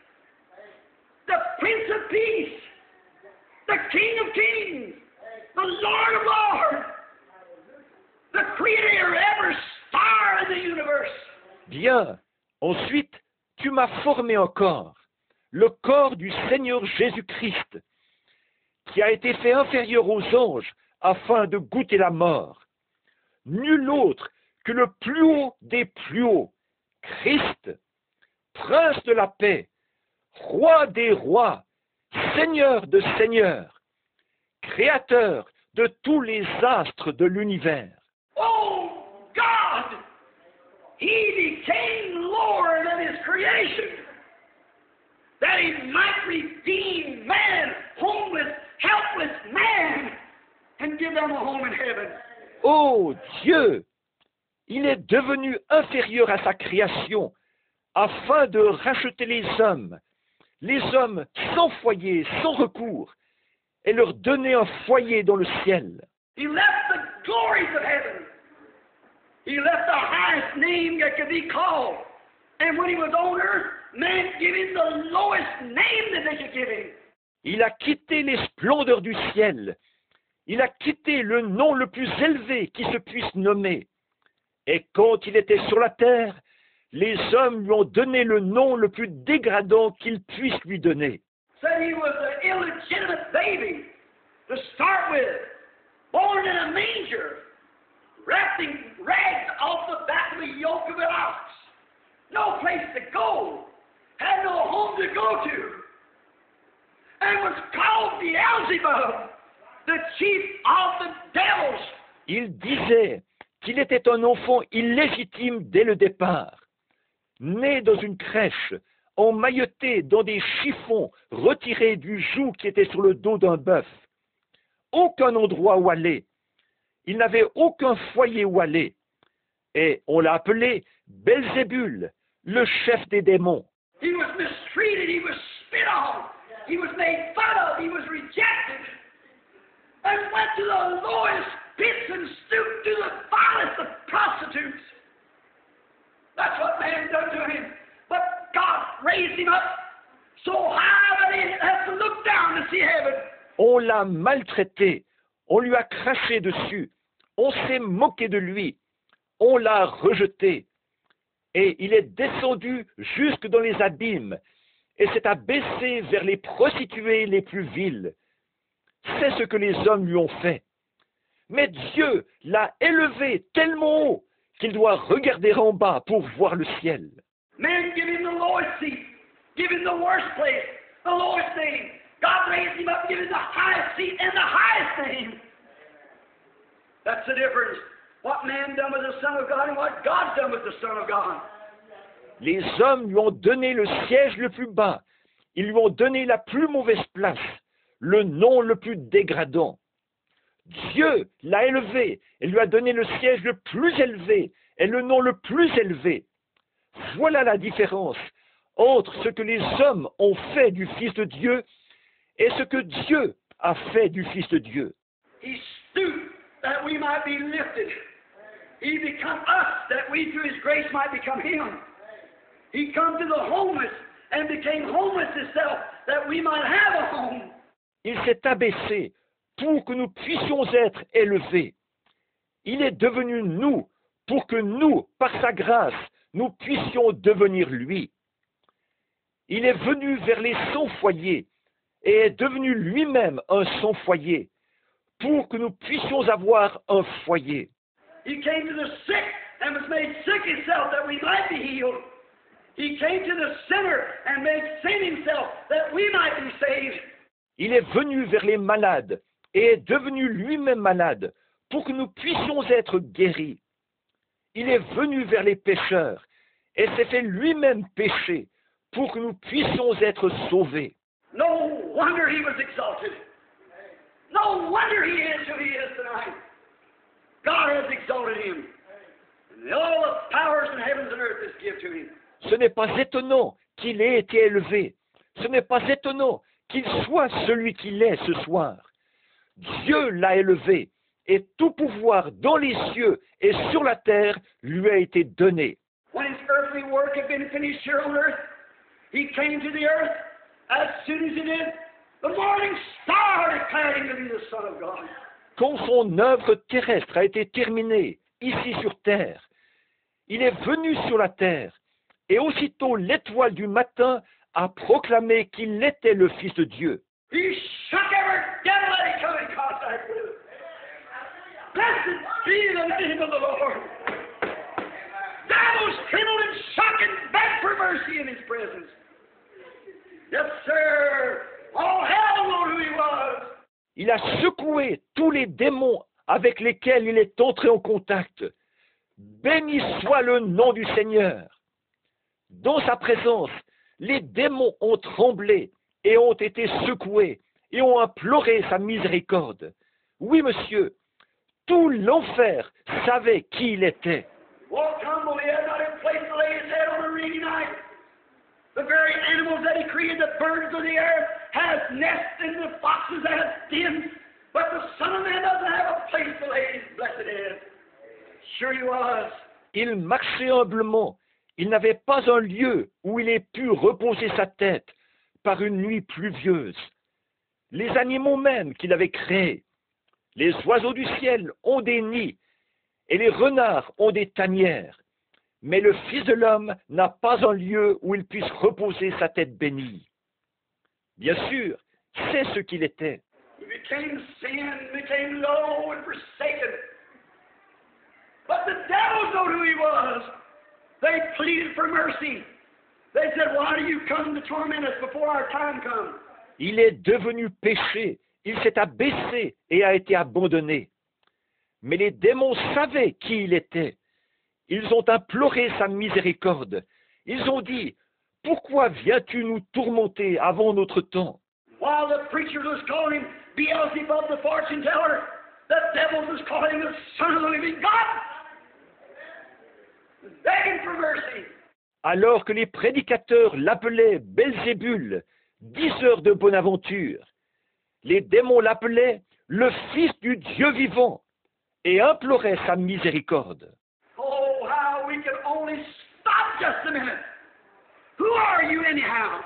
the Prince of Peace, the King of Kings, the Lord of Lords, the Creator of every star in the universe. Bien. Ensuite, tu m'as formé un corps, le corps du Seigneur Jésus-Christ, qui a été fait inférieur aux anges afin de goûter la mort. Nul autre que le plus haut des plus hauts, Christ, Prince de la paix, Roi des rois, Seigneur de seigneurs, Créateur de tous les astres de l'univers. Oh God! He became lower than his creation, that he might redeem man, homeless, helpless man, and give them a home in heaven. Ô Dieu, il est devenu inférieur à sa création, afin de racheter les hommes sans foyer, sans recours, et leur donner un foyer dans le ciel. He left the glories of heaven. He left the highest name that could be called. And when he was on earth, man gave him the lowest name that they could give him. Il a quitté les splendeurs du ciel. Il a quitté le nom le plus élevé qui se puisse nommer. Et quand il était sur la terre, les hommes lui ont donné le nom le plus dégradant qu'ils puissent lui donner. Said he was an illegitimate baby to start with, born in a manger, wrapped in rags off the back of a yoke of an ox, no place to go, had no home to go to, and was called Beelzebub, the chief of the devils. Il disait qu'il était un enfant illégitime dès le départ, né dans une crèche, emmailloté dans des chiffons retirés du joug qui était sur le dos d'un bœuf. Aucun endroit où aller. Il n'avait aucun foyer où aller. Et on l'a appelé Belzébul, le chef des démons. He was mistreated, he was spit on, he was made fun of, he was rejected, and went to the lowest pits and stooped to the vilest of prostitutes. That's what man done to him. But God raised him up so high that he has to look down to see heaven. On l'a maltraité, on lui a craché dessus, on s'est moqué de lui, on l'a rejeté. Et il est descendu jusque dans les abîmes et s'est abaissé vers les prostituées les plus viles. c'est ce que les hommes lui ont fait. Mais Dieu l'a élevé tellement haut qu'il doit regarder en bas pour voir le ciel. Men give him the lowest seat, give him the worst place, the lowest name. God raised him up, give him the highest seat and the highest name. That's the difference. What man done with the Son of God and what God done with the Son of God. Les hommes lui ont donné le siège le plus bas. Ils lui ont donné la plus mauvaise place, le nom le plus dégradant. Dieu l'a élevé et lui a donné le siège le plus élevé et le nom le plus élevé. Voilà la différence entre ce que les hommes ont fait du Fils de Dieu et ce que Dieu a fait du Fils de Dieu. He stooped that we might be lifted. He become us that we through his grace might become him. He come to the homeless and became homeless himself that we might have a home. Il s'est abaissé pour que nous puissions être élevés. Il est devenu nous pour que nous, par sa grâce, nous puissions devenir lui. Il est venu vers les sans-foyers et est devenu lui-même un sans-foyer pour que nous puissions avoir un foyer. He came to the sick and was made sick himself that we might be healed. He came to the sinner and made sin himself that we might be saved. Il est venu vers les malades et est devenu lui-même malade pour que nous puissions être guéris. Il est venu vers les pécheurs et s'est fait lui-même pécher pour que nous puissions être sauvés. No wonder he was exalted. No wonder he is who he is tonight. God has exalted him. And all the powers in heavens and earth is given to him. Ce n'est pas étonnant qu'il ait été élevé. Ce n'est pas étonnant qu'il soit celui qu'il est ce soir. Dieu l'a élevé et tout pouvoir dans les cieux et sur la terre lui a été donné. When his earthly work had been finished here on earth, he came to the earth. As soon as he did, the morning star declared him to be the Son of God. Quand son œuvre terrestre a été terminée ici sur terre, il est venu sur la terre et aussitôt l'étoile du matin a proclamé qu'il était le Fils de Dieu. He shook every devil that he come in contact with. Blessed be the name of the Lord. Devils trembled and shook and begged for mercy in his presence. Yes, sir. All hell knew who he was. Il a secoué tous les démons avec lesquels il est entré en contact. Béni soit le nom du Seigneur. Dans sa présence, les démons ont tremblé et ont été secoués et ont imploré sa miséricorde. Oui, monsieur, tout l'enfer savait qui il était. Walked humble, he had not a place to lay his head on a rainy night. The very animals that he created, the birds of the air, has nests and the foxes have dens, but the Son of Man doesn't have a place to lay his blessed head. Sure he was. Il marchait humblement. Il n'avait pas un lieu où il ait pu reposer sa tête par une nuit pluvieuse. Les animaux même qu'il avait créés, les oiseaux du ciel ont des nids et les renards ont des tanières. Mais le Fils de l'homme n'a pas un lieu où il puisse reposer sa tête bénie. Bien sûr, c'est ce qu'il était. He became sin, became low and forsaken. But the devils know who he was. They pleaded for mercy. They said, why do you come to torment us before our time comes? Il est devenu péché, il s'est abaissé et a été abandonné. Mais les démons savaient qui il était. Ils ont imploré sa miséricorde. Ils ont dit, pourquoi viens-tu nous tourmenter avant notre temps? While the preacher was calling him Beelzebub the fortune teller, the devils was calling him the Son of the living God. Begging for mercy. Alors que les prédicateurs l'appelaient Belzébul, diseur de bonne aventure, les démons l'appelaient le Fils du Dieu vivant et imploraient sa miséricorde. Oh, how we can only stop just a minute. Who are you anyhow?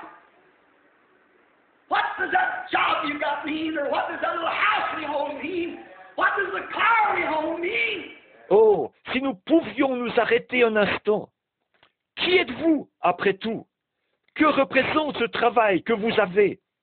What does that job you got mean? Or what does that little house we own mean? What does the car we own mean? Oh, si nous pouvions nous arrêter un instant. Qui êtes-vous, après tout? Que représente ce travail que vous avez?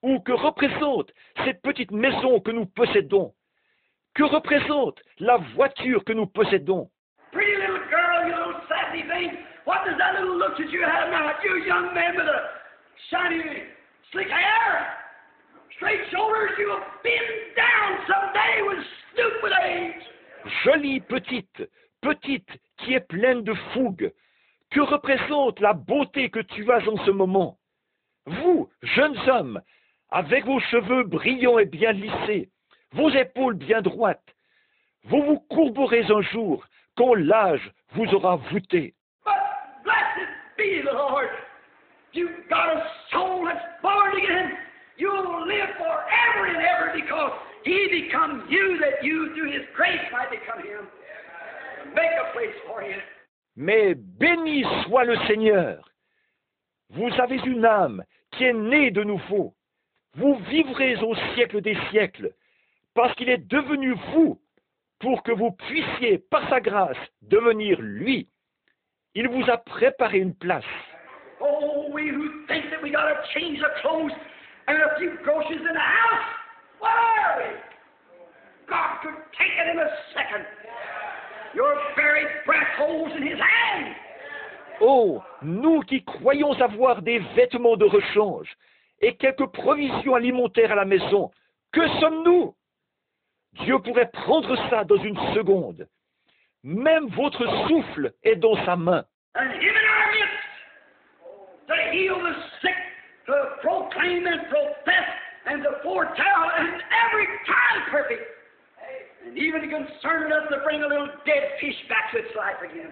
Ou que représente cette petite maison que nous possédons? Que représente la voiture que nous possédons? Pretty little girl, you little sassy thing. What does that little look that you have now? You young man with a shiny, slick hair, straight shoulders, you will bend down someday with stoop with age. Jolie petite, petite qui est pleine de fougue. Que représente la beauté que tu as en ce moment? Vous, jeunes hommes, avec vos cheveux brillants et bien lissés, vos épaules bien droites, vous vous courberez un jour quand l'âge vous aura voûté. But blessed be the Lord. You've got a soul that's born again. You'll live forever and ever because He become you that you through His grace might become Him. Make a place for Him. Mais béni soit le Seigneur. Vous avez une âme qui est née de nouveau. Vous vivrez au siècle des siècles, parce qu'il est devenu vous, pour que vous puissiez, par sa grâce, devenir lui. Il vous a préparé une place. Oh, we who think that we got to change the clothes and a few groceries in the house, what are we? God could take it in a second. Your very breath holds in His hand. Oh, nous qui croyons avoir des vêtements de rechange et quelques provisions alimentaires à la maison, que sommes-nous? Dieu pourrait prendre ça dans une seconde. Même votre souffle est dans sa main. And Him in our midst to heal the sick, to proclaim and profess and to foretell and every time perfect. And even concerned enough to bring a little dead fish back to its life again.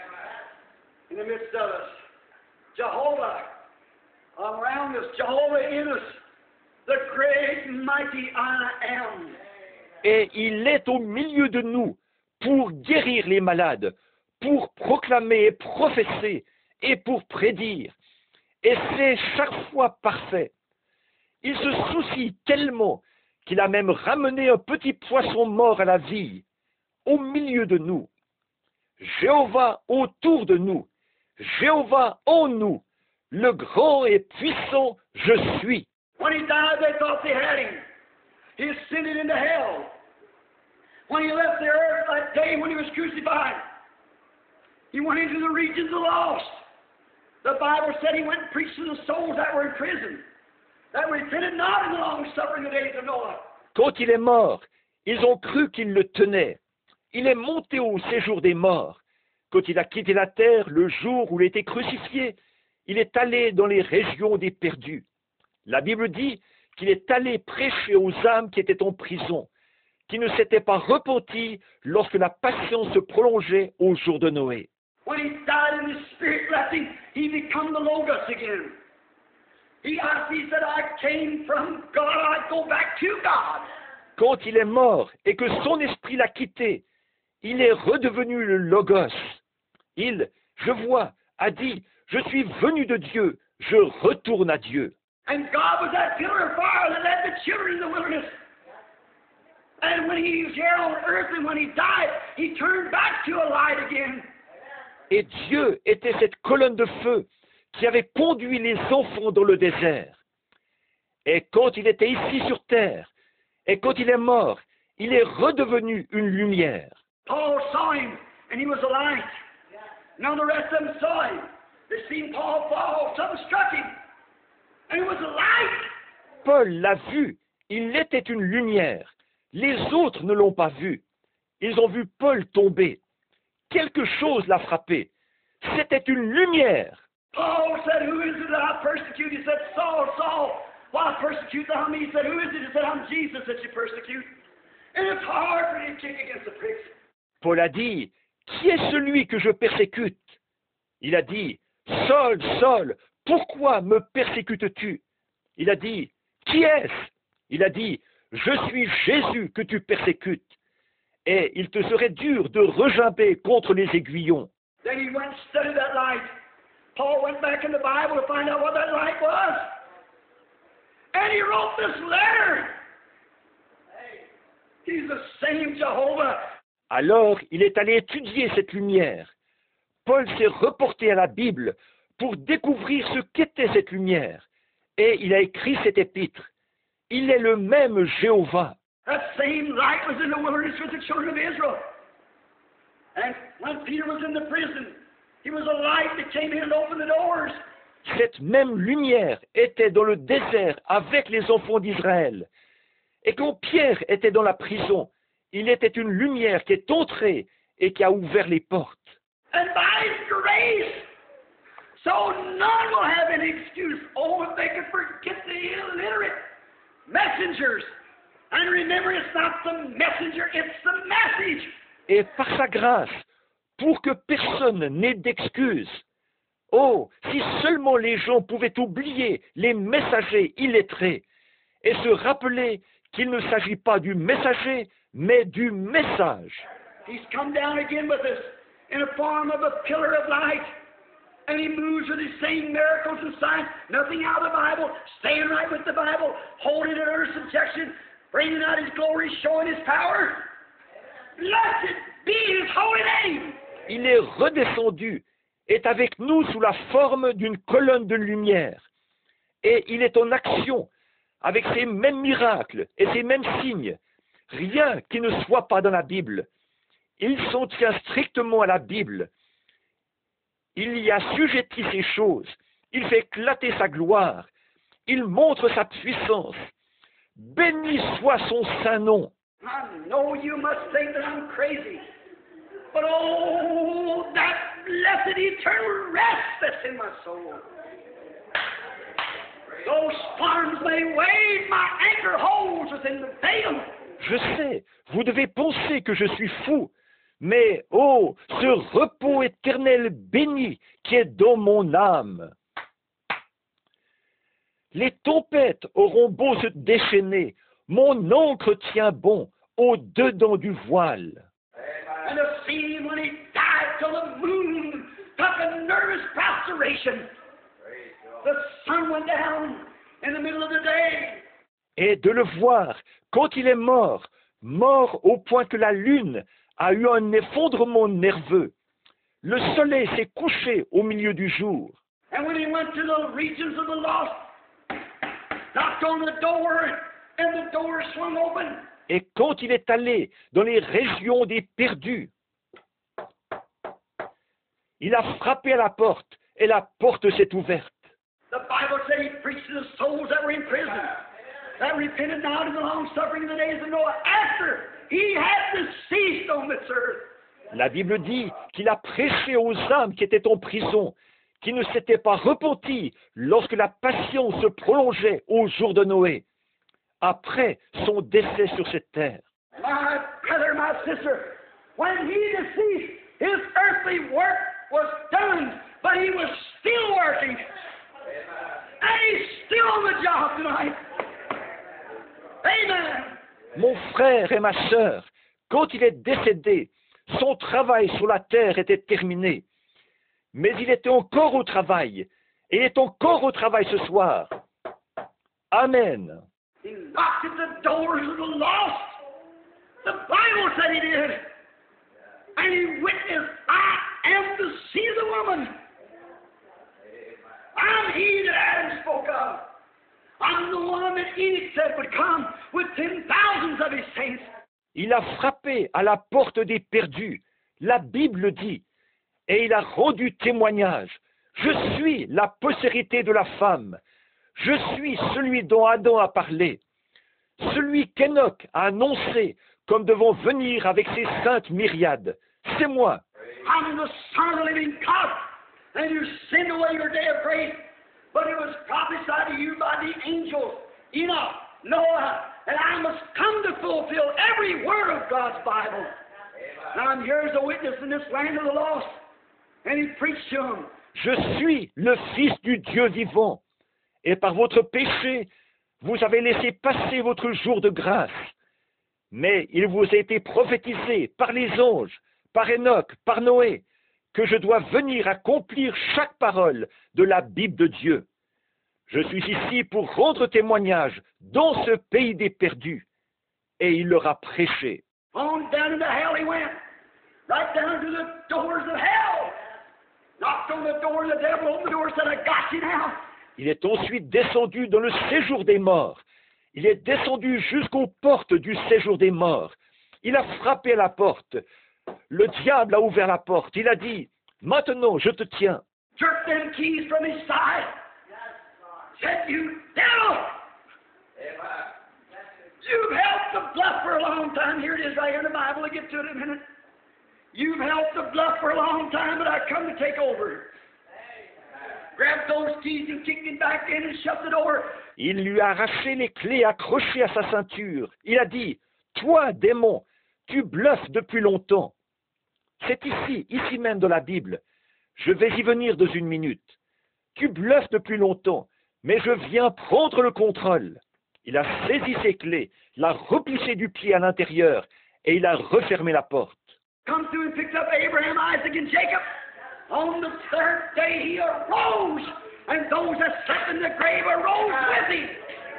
In the midst of us, Jehovah around us, Jehovah in us, the great mighty I am. Et il est au milieu de nous pour guérir les malades, pour proclamer et professer et pour prédire. Et c'est chaque fois parfait. Il se soucie tellement qu'il a même ramené un petit poisson mort à la vie, au milieu de nous. Jéhovah autour de nous, Jéhovah en nous, le grand et puissant je suis. When He died, they thought they had Him. He ascended into hell. When He left the earth that day when He was crucified, He went into the regions of the lost. The Bible said He went and preached to the souls that were in prison, that repented not in the long suffering of the days of Noah. Quand il est mort, ils ont cru qu'il le tenait. Il est monté au séjour des morts. Quand il a quitté la terre, le jour où il était crucifié, il est allé dans les régions des perdus. La Bible dit qu'il est allé prêcher aux âmes qui étaient en prison, qui ne s'étaient pas repenties lorsque la patience se prolongeait au jour de Noé. When He died and His Spirit left Him, He became the Logos again. He said, I came from God, I go back to God. Quand il est mort et que son esprit l'a quitté, il est redevenu le Logos. Il, je vois, a dit, je suis venu de Dieu, je retourne à Dieu. And God was that pillar of fire that led the children in the wilderness. And when He was here on earth and when He died, He turned back to a light again. Et Dieu était cette colonne de feu qui avait conduit les enfants dans le désert. Et quand il était ici sur terre, et quand il est mort, il est redevenu une lumière. Paul saw Him and he was a light. None of the rest of them saw Him. They seen Paul fall, something struck him, and it was a light. Paul l'a vu, il était une lumière. Les autres ne l'ont pas vu. Ils ont vu Paul tomber. Quelque chose l'a frappé. C'était une lumière. Paul said, who is it that I persecute? He said, Saul, Saul, why persecute thou me? He said, who is it? He said, I'm Jesus that you persecute. And it's hard for you to kick against the pricks. Paul a dit, qui est celui que je persécute? Il a dit, Saul, Saul, pourquoi me persécutes-tu? Il a dit, qui est-ce? Il a dit, je suis Jésus que tu persécutes. Et il te serait dur de regimber contre les aiguillons. Then he went and studied that light. Paul went back in the Bible to find out what that light was. And he wrote this letter. He's the same Jehovah. Alors, il est allé étudier cette lumière. Paul s'est reporté à la Bible pour découvrir ce qu'était cette lumière. Et il a écrit cet épître. Il est le même Jéhovah. That same light was in the wilderness with the children of Israel. And when Peter was in the prison, he was a light that came in and opened the doors. Cette même lumière était dans le désert avec les enfants d'Israël. Et quand Pierre était dans la prison, il était une lumière qui est entrée et qui a ouvert les portes. And by His grace, so none will have any excuse. Oh, if they could forget the illiterate messengers. And remember, it's not the messenger, it's the message. Et par sa grâce, pour que personne n'ait d'excuses. Oh, si seulement les gens pouvaient oublier les messagers illettrés et se rappeler qu'il ne s'agit pas du messager, mais du message. He's come down again with us in the form of a pillar of light. And He moves with His same miracles and signs, nothing out of the Bible, staying right with the Bible, holding it under subjection, bringing out His glory, showing His power. Blessed be His holy name. Il est redescendu, est avec nous sous la forme d'une colonne de lumière. Et il est en action avec ces mêmes miracles et ces mêmes signes. Rien qui ne soit pas dans la Bible. Il s'en tient strictement à la Bible. Il y assujettit ces choses. Il fait éclater sa gloire. Il montre sa puissance. Béni soit son saint nom. I know you must think that I'm crazy. But oh, that blessed eternal rest that's in my soul. Though storms may wave, my anchor holds within the veil. Je sais, vous devez penser que je suis fou, mais oh, ce repos éternel béni qui est dans mon âme. Les tempêtes auront beau se déchaîner, mon ancre tient bon au-dedans du voile. And the sea, when He died till the moon took a nervous prostration, the sun went down in the middle of the day. Et de le voir, quand il est mort, mort au point que la lune a eu un effondrement nerveux. Le soleil s'est couché au milieu du jour. And when He went to the regions of the lost, knocked on the door, and the door swung open. Et quand il est allé dans les régions des perdus, il a frappé à la porte et la porte s'est ouverte. The Bible said He preached to the souls that were in prison, that repented now to the long suffering of the days of Noah, after he had deceased on this earth. La Bible dit qu'il a prêché aux âmes qui étaient en prison, qui ne s'étaient pas repentis lorsque la passion se prolongeait au jour de Noé, après son décès sur cette terre. My brother, my sister, when he deceased, his earthly work was done, but he was still working. And he's still on the job tonight. Amen. Mon frère et ma sœur, quand il est décédé, son travail sur la terre était terminé. Mais il était encore au travail, et il est encore au travail ce soir. Amen. He knocked at the doors of the lost. The Bible said he did. And he witnessed, I am the seed of the woman. I'm he that Adam spoke of. I'm the one that Eve said would come with 10,000s of his saints. Il a frappé à la porte des perdus, la Bible dit, et il a rendu témoignage. Je suis la postérité de la femme. Je suis celui dont Adam a parlé, celui qu'Enoch a annoncé comme devant venir avec ses saintes myriades. C'est moi. I'm the Son of the living God, and you send away your day of grace. But it was prophesied to you by the angels, Enoch, Noah, and I must come to fulfill every word of God's Bible. Now I'm here as a witness in this land of the lost, and he preached to them. Je suis le Fils du Dieu vivant, et par votre péché, vous avez laissé passer votre jour de grâce. Mais il vous a été prophétisé par les anges, par Enoch, par Noé, que je dois venir accomplir chaque parole de la Bible de Dieu. Je suis ici pour rendre témoignage dans ce pays des perdus. Et il leur a prêché. On down into hell he went, right down to the doors of hell. Knocked on the door, the devil opened the door, said, I got you now. Il est ensuite descendu dans le séjour des morts. Il est descendu jusqu'aux portes du séjour des morts. Il a frappé à la porte. Le diable a ouvert la porte. Il a dit, maintenant je te tiens. Jerked them keys from his side. Said, you devil! You've helped the bluff for a long time. Here it is right here in the Bible. We'll get to it in a minute. You've helped the bluff for a long time, but I've come to take over. Grabbed those keys and kicked him back in and shut the door. Il lui a arraché les clés accrochées à sa ceinture. Il a dit, toi, démon, tu bluffes depuis longtemps. C'est ici même dans la Bible. Je vais y venir dans une minute. Tu bluffes depuis longtemps, mais je viens prendre le contrôle. Il a saisi ses clés, l'a repoussé du pied à l'intérieur et il a refermé la porte. Come through and picked up Abraham, Isaac, and Jacob. On the third day he arose, and those that slept in the grave arose with him.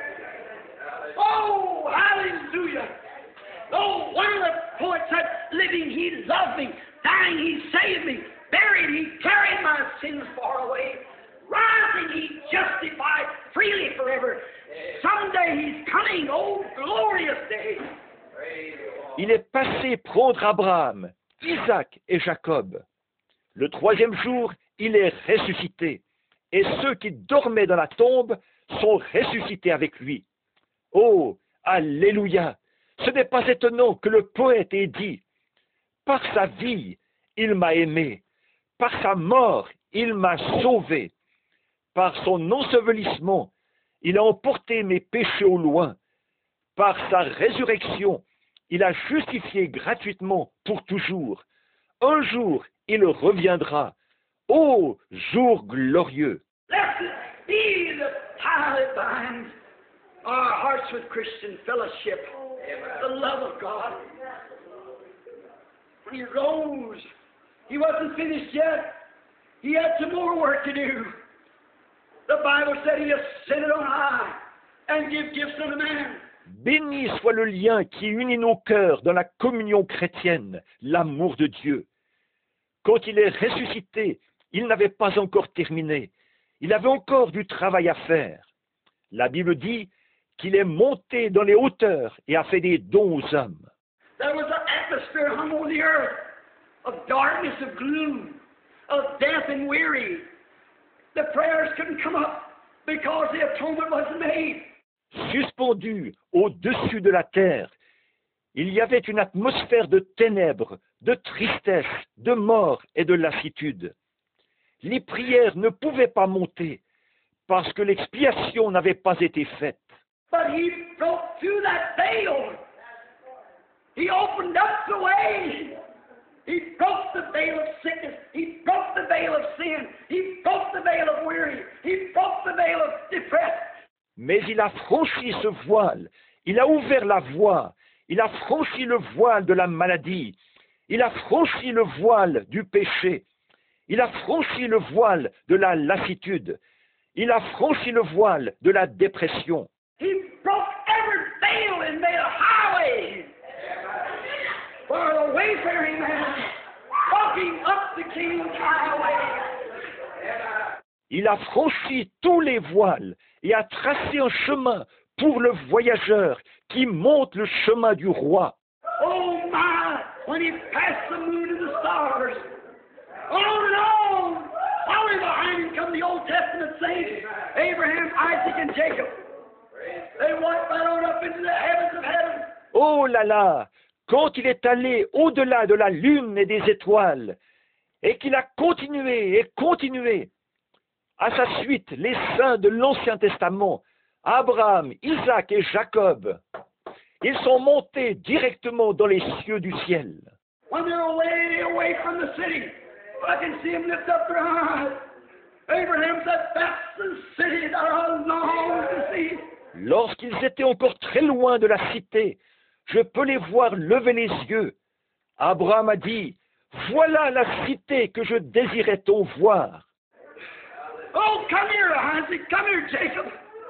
Oh, hallelujah! Oh, one of the poets said, living he loved me, dying he saved me, buried he carried my sins far away, rising he justified freely forever. Someday he's coming, oh glorious day. Il est passé prendre Abraham, Isaac et Jacob. Le troisième jour, il est ressuscité, et ceux qui dormaient dans la tombe sont ressuscités avec lui. Oh, alléluia! Ce n'est pas étonnant que le poète ait dit, par sa vie, il m'a aimé, par sa mort, il m'a sauvé, par son ensevelissement, il a emporté mes péchés au loin, par sa résurrection, il a justifié gratuitement pour toujours. Un jour, il reviendra. Ô jour glorieux! Blessed be the tie that binds our hearts with Christian fellowship, the love of God. When he rose, he wasn't finished yet. He had some more work to do. The Bible said he ascended on high and give gifts unto man. Béni soit le lien qui unit nos cœurs dans la communion chrétienne, l'amour de Dieu. Quand il est ressuscité, il n'avait pas encore terminé. Il avait encore du travail à faire. La Bible dit qu'il est monté dans les hauteurs et a fait des dons aux hommes. There was an atmosphere hung over the earth of darkness, of gloom, of death and weary. The prayers couldn't come up because the atonement wasn't made. Suspendu au-dessus de la terre, il y avait une atmosphère de ténèbres, de tristesse, de mort et de lassitude. Les prières ne pouvaient pas monter parce que l'expiation n'avait pas été faite. But he broke through that veil. He opened up the way. He broke the veil of sickness. He broke the veil of sin. He broke the veil of weary. He broke the veil of depressed. Mais il a franchi ce voile, il a ouvert la voie, il a franchi le voile de la maladie, il a franchi le voile du péché, il a franchi le voile de la lassitude, il a franchi le voile de la dépression. He broke every veil and made a highway for a wayfaring man walking up the King's highway. Il a franchi tous les voiles et a tracé un chemin pour le voyageur qui monte le chemin du roi. Oh my, when he passed the moon and the stars, on and on, following behind him come the Old Testament saints, Abraham, Isaac, and Jacob. They went right on up into the heavens of heaven. Oh là là, quand il est allé au-delà de la lune et des étoiles, et qu'il a continué et continué, à sa suite, les saints de l'Ancien Testament, Abraham, Isaac et Jacob, ils sont montés directement dans les cieux du ciel. When they're way away from the city, I can see them lift up their eyes. Abraham said, that's the city that I long to see. Lorsqu'ils étaient encore très loin de la cité, je peux les voir lever les yeux. Abraham a dit, voilà la cité que je désirais tant voir. Oh, come here, Isaac. Come here, Jacob.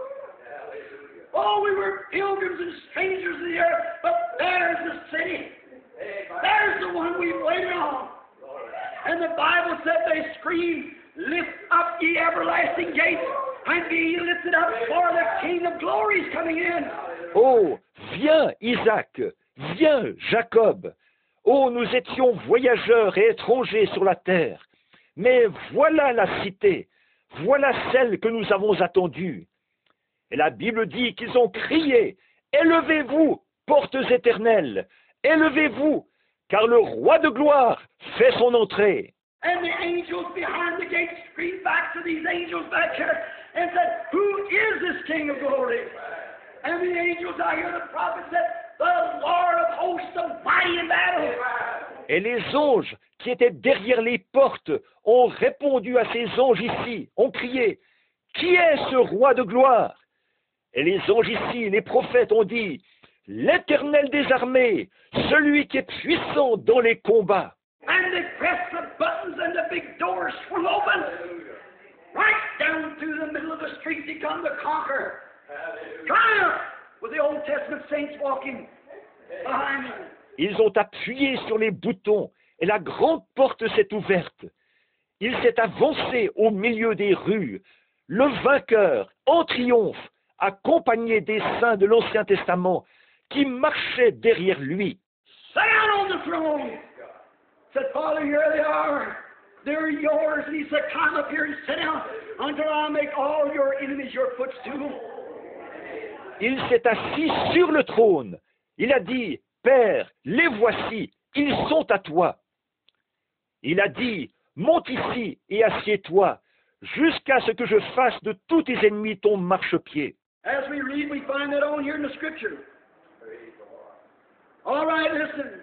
Oh, we were pilgrims and strangers in the earth, but there's the city. There's the one we waited on. And the Bible said they screamed, lift up ye everlasting gates, and be ye lifted up, for the King of glory is coming in. Oh, viens, Isaac, viens, Jacob. Oh, nous étions voyageurs et étrangers sur la terre. Mais voilà la cité, voilà celle que nous avons attendue. Et la Bible dit qu'ils ont crié, « Élevez-vous, portes éternelles, élevez-vous, car le roi de gloire fait son entrée. » And the angels behind the gate screamed back to these angels back here and said, "Who is this King of glory?" And the angels out here, the prophet said, "The Lord of hosts, the mighty in battle." Et les anges qui étaient derrière les portes ont répondu à ces anges ici, ont crié, « Qui est ce roi de gloire ?» Et les anges ici, les prophètes ont dit, « L'Éternel des armées, celui qui est puissant dans les combats. » And they pressed the buttons and the big doors swung open. Right down through the middle of the street he come to conquer. Triumph with the Old Testament saints walking behind him. Ils ont appuyé sur les boutons et la grande porte s'est ouverte. Il s'est avancé au milieu des rues, le vainqueur, en triomphe, accompagné des saints de l'Ancien Testament qui marchaient derrière lui. Sit down on the throne. Said, "Father, here they are. They're yours." And he said, "Come up here and sit down until I make all your enemies your footstool." Il s'est assis sur le trône. Il a dit, « Père, les voici, ils sont à toi. » Il a dit, « Monte ici et assieds-toi, jusqu'à ce que je fasse de tous tes ennemis ton marchepied. » As we read, we find that on here in the Scripture. All right, listen.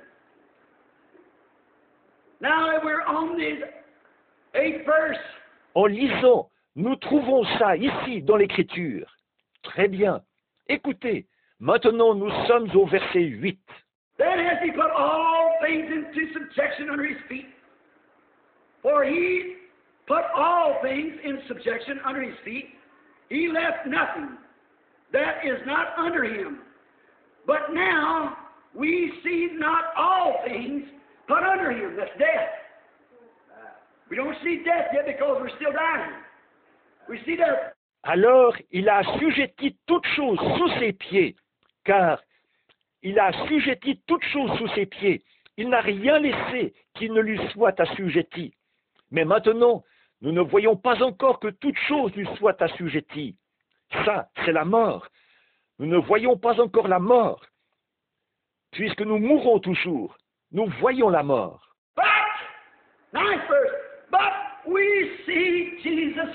Now we're on the 8th verse. En lisant, nous trouvons ça ici dans l'Écriture. Très bien. Écoutez, maintenant nous sommes au verset 8. Then has he put all things into subjection under his feet. For he put all things in subjection under his feet. He left nothing that is not under him. But now we see not all things put under him. That's death. We don't see death yet because we're still dying. We see death. Alors il a assujetti toutes choses sous ses pieds, car il a assujetti toutes choses sous ses pieds. Il n'a rien laissé qui ne lui soit assujetti. Mais maintenant, nous ne voyons pas encore que toute chose lui soit assujettie. Ça, c'est la mort. Nous ne voyons pas encore la mort. Puisque nous mourrons toujours, nous voyons la mort. But, 9th verse, but we see Jesus.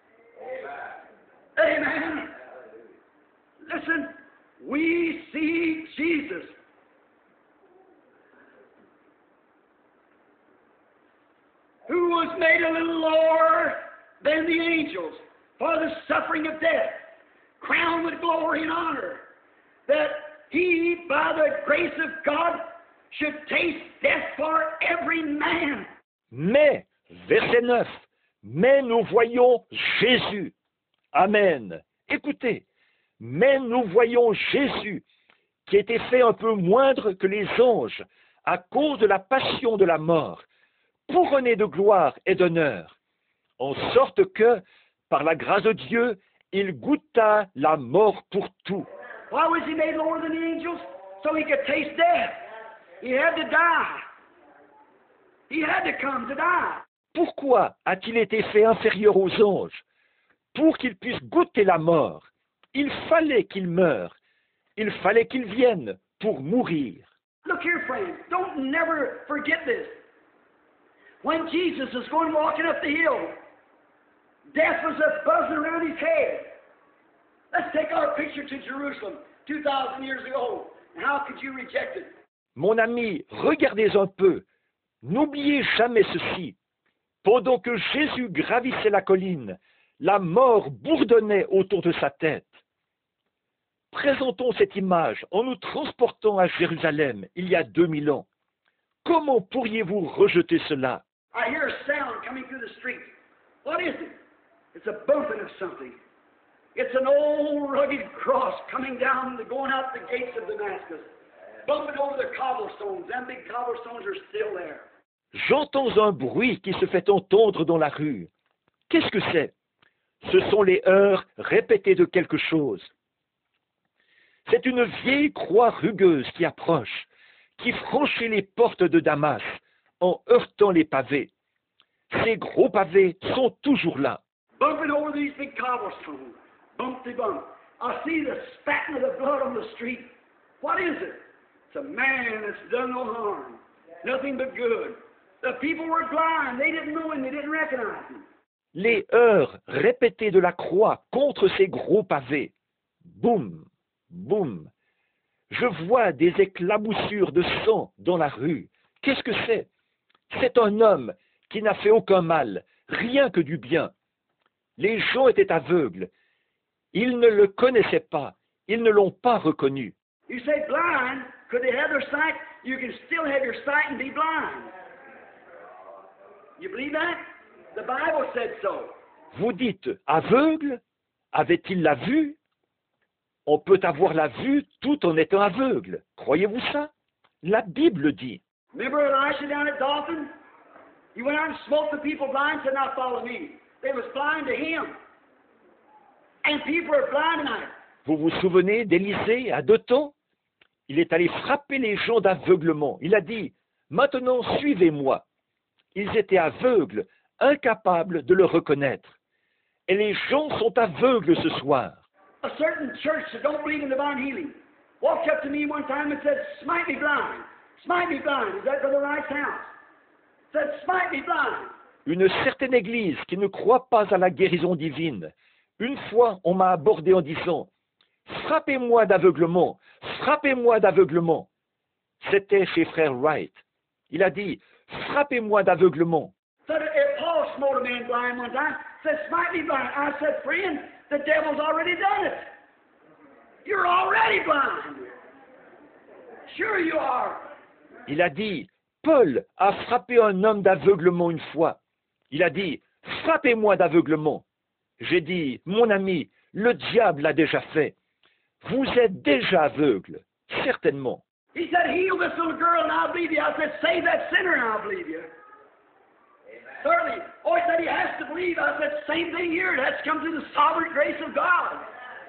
Amen. Listen, we see Jesus. Who was made a little lower than the angels for the suffering of death, crowned with glory and honor, that he, by the grace of God, should taste death for every man. Mais, verset 9, mais nous voyons Jésus. Amen. Écoutez, mais nous voyons Jésus, qui était fait un peu moindre que les anges, à cause de la passion de la mort, couronné de gloire et d'honneur, en sorte que, par la grâce de Dieu, il goûta la mort pour tout. Why was he made lower than the angels? So he could taste death. He had to die. He had to come to die. Pourquoi a-t-il été fait inférieur aux anges? Pour qu'il puisse goûter la mort. Il fallait qu'il meure. Il fallait qu'il vienne pour mourir. Look here, friends. Don't never forget this. When Jesus was going walking up the hill, death was a buzzing around his head. Let's take our picture to Jerusalem 2,000 years ago. And how could you reject it? Mon ami, regardez un peu. N'oubliez jamais ceci. Pendant que Jésus gravissait la colline, la mort bourdonnait autour de sa tête. Présentons cette image en nous transportant à Jérusalem il y a 2000 ans. Comment pourriez-vous rejeter cela? I hear a sound coming through the street. What is it? It's a bumping of something. It's an old rugged cross coming down, going out the gates of Damascus, bumping over the cobblestones. Them big cobblestones are still there. J'entends un bruit qui se fait entendre dans la rue. Qu'est-ce que c'est? Ce sont les heurts répétés de quelque chose. C'est une vieille croix rugueuse qui approche, qui franchit les portes de Damas en heurtant les pavés. Ces gros pavés sont toujours là. Bumping over these big cobblestones. Bumpty bump. I see the spatting of the blood on the street. What is it? It's a man that's done no harm. Nothing but good. The people were blind. They didn't know him. They didn't recognize him. Les heurts répétés de la croix contre ces gros pavés. Boum, boum. Je vois des éclaboussures de sang dans la rue. Qu'est-ce que c'est? C'est un homme qui n'a fait aucun mal, rien que du bien. Les gens étaient aveugles. Ils ne le connaissaient pas. Ils ne l'ont pas reconnu. You say blind, could they have their sight? You can still have your sight and be blind. You believe that? The Bible said so. Vous dites aveugle? Avait-il la vue? On peut avoir la vue tout en étant aveugle. Croyez-vous ça? La Bible dit. Remember Elisha down at Dothan? He went out and smote the people blind and said, now follow me. They was blind to him. And people are blind tonight. Vous vous souvenez d'Élisée à Dothan? Il est allé frapper les gens d'aveuglement. Il a dit, maintenant suivez-moi. Ils étaient aveugles, incapables de le reconnaître. Et les gens sont aveugles ce soir. A certain church that don't believe in divine healing walked up to me one time and said, smite me blind. Smite me blind. Is that Brother Wright's house? Said, smite me blind. Une certaine église qui ne croit pas à la guérison divine. Une fois, on m'a abordé en disant, frappez-moi d'aveuglement, frappez-moi d'aveuglement. C'était chez Frère Wright. Il a dit, frappez-moi d'aveuglement. Said, Paul smote a man blind one time. Said, smite me blind. I said, friend, the devil's already done it. You're already blind. Sure you are. Il a dit, Paul a frappé un homme d'aveuglement une fois. Il a dit, frappez-moi d'aveuglement. J'ai dit, mon ami, le diable l'a déjà fait. Vous êtes déjà aveugle, certainement. He said, heal this little girl and I'll believe you. I said, save that sinner and I'll believe you. Certainly. Oh, he said he has to believe. I said, same thing here. It has to come through the sovereign grace of God.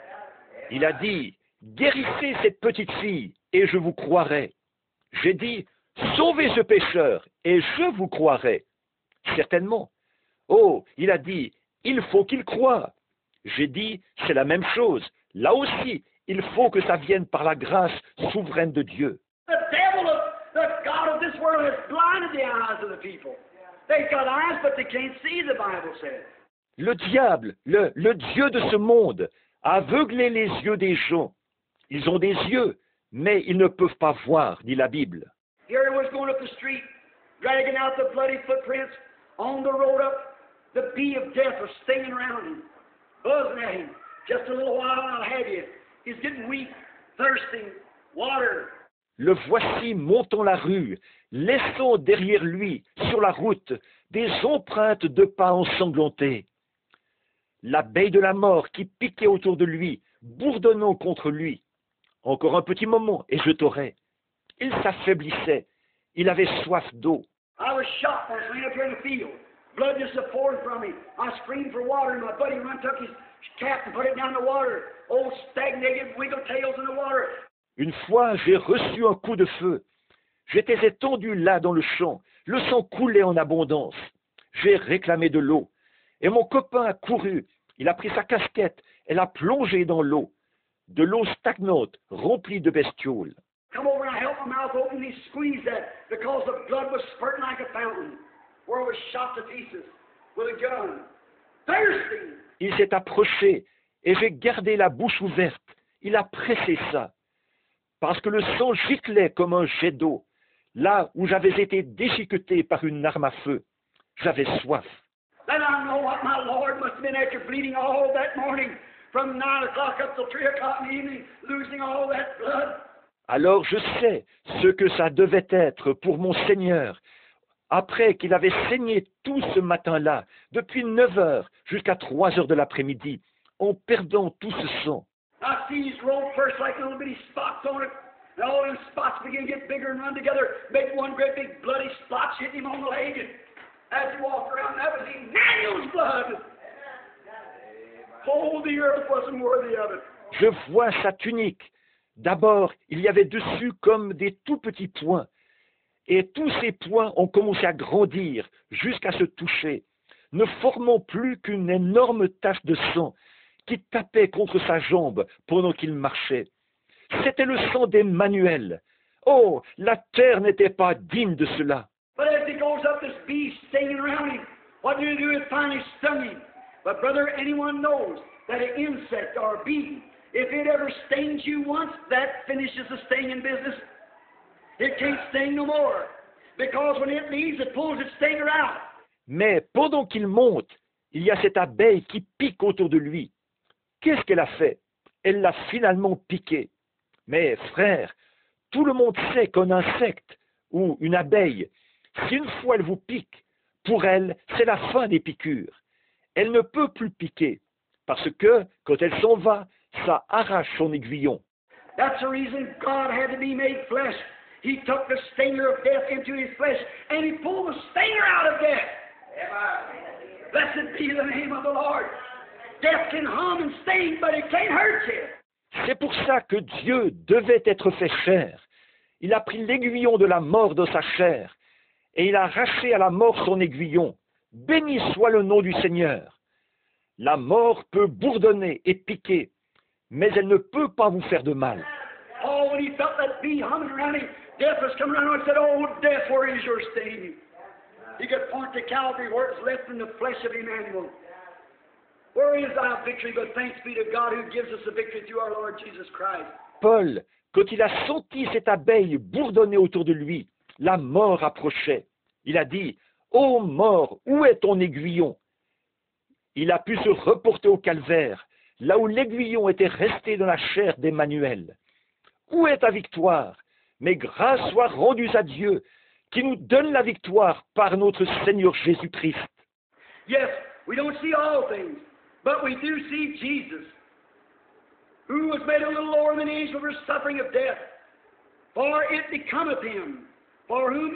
Il a dit, guérissez cette petite fille et je vous croirai. J'ai dit, sauvez ce pécheur et je vous croirai. Certainement. Oh, il a dit, il faut qu'il croie. J'ai dit, c'est la même chose. Là aussi, il faut que ça vienne par la grâce souveraine de Dieu. The devil, the God of this world has blinded the eyes of the people. They've got eyes, but they can't see, the Bible says. Le diable, le Dieu de ce monde, a aveuglé les yeux des gens. Ils ont des yeux, mais ils ne peuvent pas voir, dit la Bible. Here he was going up the street, dragging out the bloody footprints. On the road up, the bee of death was stinging around him, buzzing at him. Just a little while, I'll have you. He's getting weak, thirsting, water. Le voici montant la rue, laissant derrière lui, sur la route, des empreintes de pas ensanglantés. L'abeille de la mort qui piquait autour de lui, bourdonnant contre lui. Encore un petit moment, et je t'aurai. Il s'affaiblissait. Il avait soif d'eau. I was shot once laying up here in the field. Blood just pouring from me. I screamed for water, and my buddy run took his cap and put it down the water. Old stagnated wiggle tails in the water. Une fois, j'ai reçu un coup de feu. J'étais étendu là dans le champ. Le sang coulait en abondance. J'ai réclamé de l'eau. Et mon copain a couru. Il a pris sa casquette et l'a plongé dans l'eau. De l'eau stagnante, remplie de bestioles. Come over and I held my mouth open and he squeezed that because the blood was spurting like a fountain where I was shot to pieces with a gun. Thirsty! Il s'est approché et j'ai gardé la bouche ouverte. Il a pressé ça. Parce que le sang giclait comme un jet d'eau, là où j'avais été déchiqueté par une arme à feu. J'avais soif. Then I know what my Lord must have been after bleeding all that morning from 9 o'clock up till 3 o'clock in the evening, losing all that blood. Alors je sais ce que ça devait être pour mon Seigneur, après qu'il avait saigné tout ce matin-là, depuis 9 heures jusqu'à 3 heures de l'après-midi, en perdant tout ce sang. I see his robe first like little bitty spots on it, and all them spots begin to get bigger and run together, make one great big bloody spot hitting him on the leg, and as he walked around, that was Emmanuel's blood. Oh, the earth wasn't worthy of it. Je vois sa tunique D'abord, il y avait dessus comme des tout petits points, et tous ces points ont commencé à grandir jusqu'à se toucher, ne formant plus qu'une énorme tache de sang qui tapait contre sa jambe pendant qu'il marchait. C'était le sang d'Emmanuel. Oh, la terre n'était pas digne de cela. But as he goes up, this bee stinging around him. What do? It finally stung him. But brother, anyone knows that an insect or a bee, if it ever stings you once, that finishes the stinging business. It can't sting no more. Because when it leaves, it pulls its stinger out. Mais pendant qu'il monte, il y a cette abeille qui pique autour de lui. Qu'est-ce qu'elle a fait? Elle l'a finalement piqué. Mais frère, tout le monde sait qu'un insecte ou une abeille, si une fois elle vous pique, pour elle, c'est la fin des piqûres. Elle ne peut plus piquer, parce que, quand elle s'en va, ça arrache son aiguillon. That's the reason God had to be made flesh. He took the stinger of death into his flesh, and he pulled the stinger out of death. Blessed be the name of the Lord. Death can hum and sting, but it can't hurt you. C'est pour ça que Dieu devait être fait chair. Il a pris l'aiguillon de la mort dans sa chair, et il a arraché à la mort son aiguillon. Béni soit le nom du Seigneur. La mort peut bourdonner et piquer, mais elle ne peut pas vous faire de mal. Oh, when he felt that bee humming around him, death was coming around and said, "Oh, death, where is your sting?" He could point to Calvary where it's left in the flesh of Emmanuel. Where is thy victory? But thanks be to God who gives us the victory through our Lord Jesus Christ. Paul, quand il a senti cette abeille bourdonner autour de lui, la mort approchait. Il a dit, « Ô mort, où est ton aiguillon ?» Il a pu se reporter au calvaire, là où l'aiguillon était resté dans la chair d'Emmanuel. Où est ta victoire? Mais grâce soit rendue à Dieu, qui nous donne la victoire par notre Seigneur Jésus-Christ. Yes, we don't see all things, but we do see Jesus, who was made a little lower than the angel for suffering of death. For it becometh him, for whom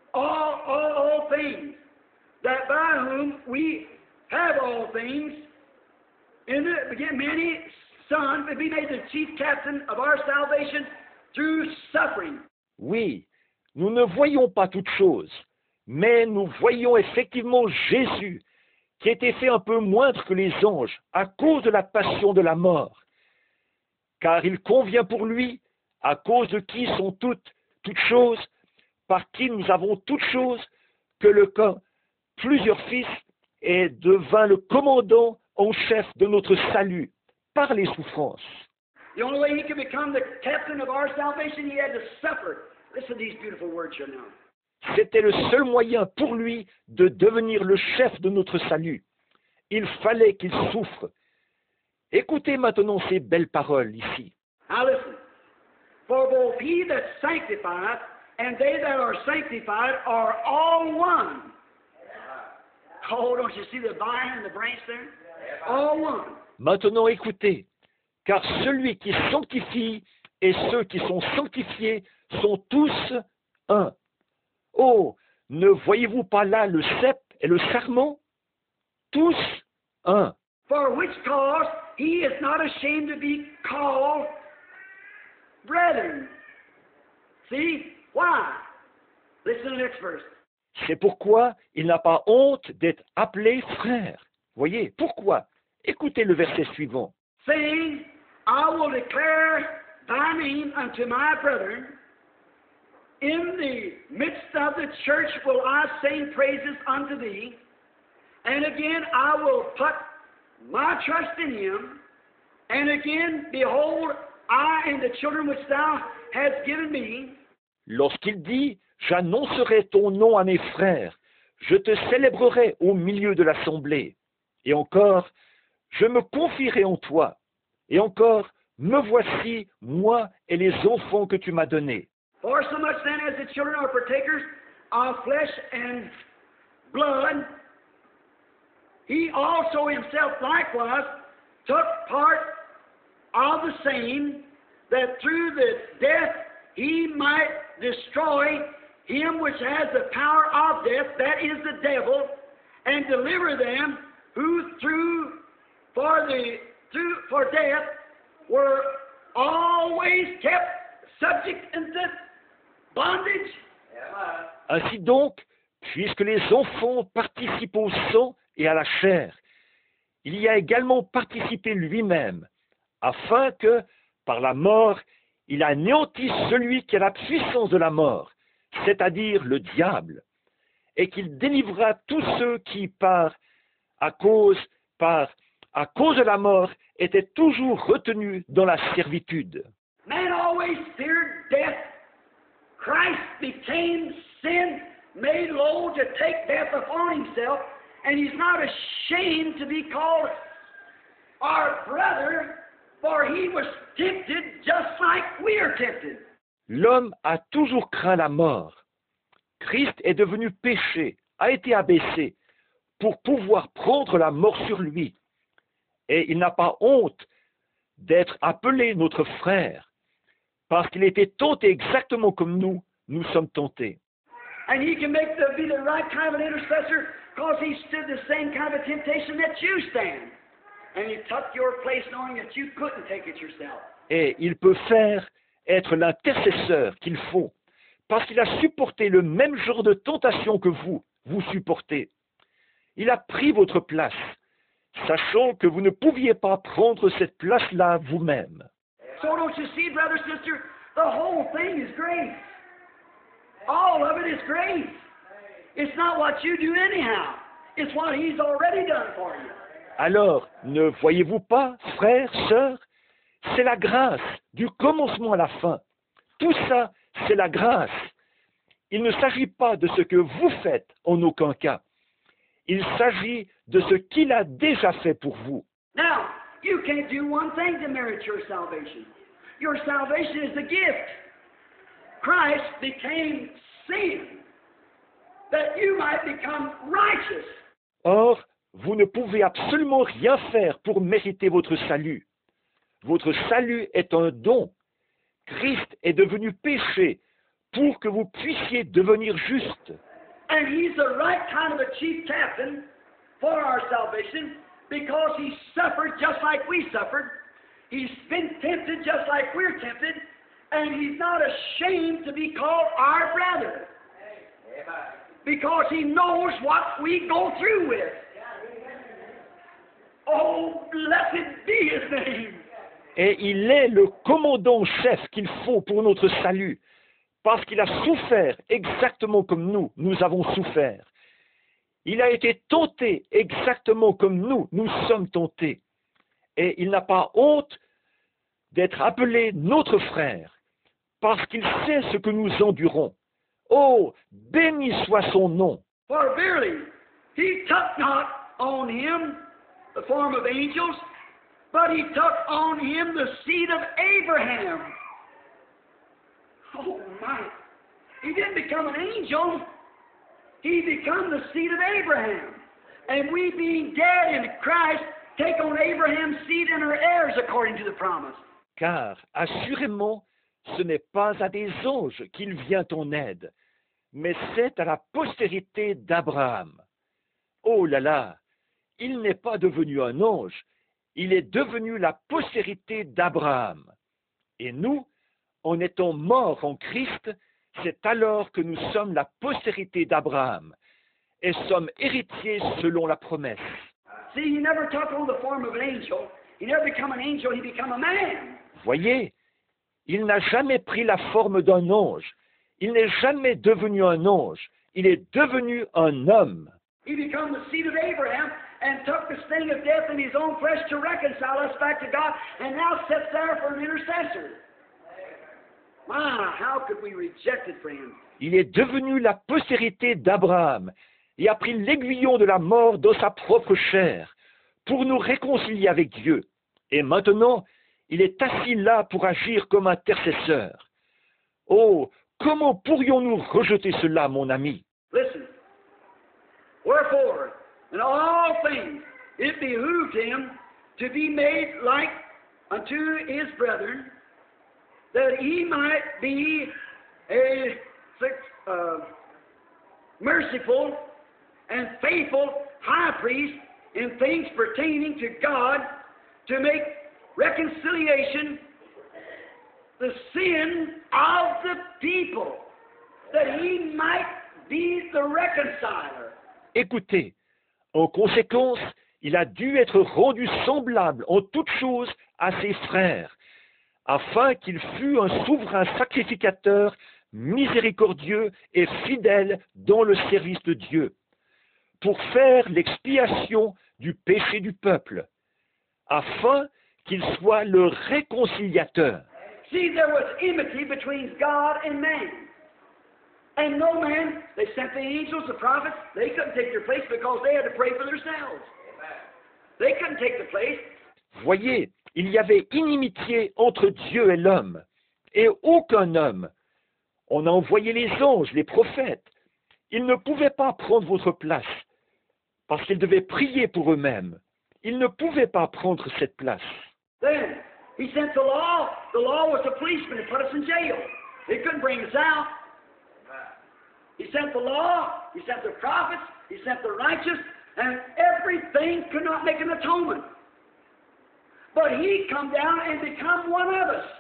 all things, that by whom we have all things, in the beginning, many sons, to be made the chief captain of our salvation through suffering. Oui, nous ne voyons pas toutes choses, mais nous voyons effectivement Jésus, qui a été fait un peu moindre que les anges à cause de la passion de la mort. Car il convient pour lui, à cause de qui sont toutes choses, par qui nous avons toutes choses, que le camp, plusieurs fils, et devint le commandant en chef de notre salut, par les souffrances. The only way he could become the captain of our salvation, he had to suffer. Listen to these beautiful words here now. C'était le seul moyen pour lui de devenir le chef de notre salut. Il fallait qu'il souffre. Écoutez maintenant ces belles paroles ici. Now listen. For both he that sanctifieth and they that are sanctified are all one. Oh, don't you see the vine and the branch there? All one. Maintenant écoutez, car celui qui sanctifie et ceux qui sont sanctifiés sont tous un. Oh, ne voyez-vous pas là le cep et le sarment? Tous un. For which cause he is not ashamed to be called brethren. See? Why? Listen to the next verse. C'est pourquoi il n'a pas honte d'être appelé frère. Voyez, pourquoi? Écoutez le verset suivant. Saying, I will declare thy name unto my brethren. In the midst of the church will I sing praises unto thee. And again I will put my trust in him. And again, behold, I and the children which thou hast given me. Lorsqu'il dit, j'annoncerai ton nom à mes frères, je te célébrerai au milieu de l'assemblée. Et encore, je me confierai en toi. Et encore, me voici, moi et les enfants que tu m'as donnés. For so much then as the children are partakers of flesh and blood, he also himself likewise took part of the same, that through the death he might destroy him which has the power of death, that is the devil, and deliver them who for death were always kept subject into bondage. Ainsi donc, puisque les enfants participent au sang et à la chair, il y a également participé lui-même, afin que, par la mort, il anéantisse celui qui a la puissance de la mort, c'est-à-dire le diable, et qu'il délivrera tous ceux qui, à cause de la mort, étaient toujours retenus dans la servitude. Man always feared death. Christ became sin, made low to take death upon himself, and he's not ashamed to be called our brother, for he was tempted just like we are tempted. L'homme a toujours craint la mort. Christ est devenu péché, a été abaissé, pour pouvoir prendre la mort sur lui. Et il n'a pas honte d'être appelé notre frère, parce qu'il était tenté exactement comme nous sommes tentés. And he can be the right kind of an intercessor because he stood the same kind of a temptation that you stand. And he took your place knowing that you couldn't take it yourself. Et il peut être l'intercesseur qu'il faut, parce qu'il a supporté le même genre de tentation que vous supportez. Il a pris votre place, sachant que vous ne pouviez pas prendre cette place-là vous-même. So don't you see, brother, sister, the whole thing is grace. All of it is grace. It's not what you do anyhow. It's what he's already done for you. Alors, ne voyez-vous pas, frères, sœurs, c'est la grâce, du commencement à la fin. Tout ça, c'est la grâce. Il ne s'agit pas de ce que vous faites en aucun cas. Il s'agit de ce qu'il a déjà fait pour vous. Now, you can't do one thing to merit your salvation. Your salvation is a gift. Christ became sin that you might become righteous. Or, vous ne pouvez absolument rien faire pour mériter votre salut. Votre salut est un don. Christ est devenu péché pour que vous puissiez devenir juste. And he's the right kind of a chief captain for our salvation because he suffered just like we suffered. He's been tempted just like we're tempted. And he's not ashamed to be called our brother. Because he knows what we go through with. Oh, blessed be his name. Et il est le commandant-chef qu'il faut pour notre salut, parce qu'il a souffert exactement comme nous avons souffert. Il a été tenté exactement comme nous sommes tentés. Et il n'a pas honte d'être appelé notre frère, parce qu'il sait ce que nous endurons. Oh, béni soit son nom. For verily, he took not on him the form of angels, but he took on him the seed of Abraham. Oh my, he didn't become an angel, he became the seed of Abraham. And we being dead in Christ, take on Abraham's seed and are heirs according to the promise. Car, assurément, ce n'est pas à des anges qu'il vient en aide, mais c'est à la postérité d'Abraham. Oh là là, il n'est pas devenu un ange, il est devenu la postérité d'Abraham. Et nous, en étant morts en Christ, c'est alors que nous sommes la postérité d'Abraham et sommes héritiers selon la promesse. See, he never took on the form of an angel. He never became an angel, he became a man. Voyez, il n'a jamais pris la forme d'un ange. Il n'est jamais devenu un ange. Il est devenu un homme. He became the seed of Abraham and took the sting of death in his own flesh to reconcile us back to God, and now sits there for an intercessor. My, how could we reject it for him? Il est devenu la postérité d'Abraham et a pris l'aiguillon de la mort dans sa propre chair pour nous réconcilier avec Dieu. Et maintenant, il est assis là pour agir comme intercesseur. Oh, comment pourrions-nous rejeter cela, mon ami? Listen. Wherefore, in all things, it behooved him to be made like unto his brethren, that he might be a merciful and faithful high priest in things pertaining to God, to make reconciliation the sin of the people, that he might be the reconciler. Écoutez, en conséquence, il a dû être rendu semblable en toutes choses à ses frères, afin qu'il fût un souverain sacrificateur miséricordieux et fidèle dans le service de Dieu, pour faire l'expiation du péché du peuple, afin qu'il soit le réconciliateur. See, there was enmity between God and man. And no man, they sent the angels, the prophets, they couldn't take their place because they had to pray for themselves. They couldn't take the place. Voyez, il y avait inimitié entre Dieu et l'homme, et aucun homme. On a envoyé les anges, les prophètes. Ils ne pouvaient pas prendre votre place, parce qu'ils devaient prier pour eux-mêmes. Ils ne pouvaient pas prendre cette place. Then, he sent the law. The law was a policeman that put us in jail. They couldn't bring us out. He sent the law, he sent the prophets, he sent the righteous, and everything could not make an atonement. But he come down and become one of us.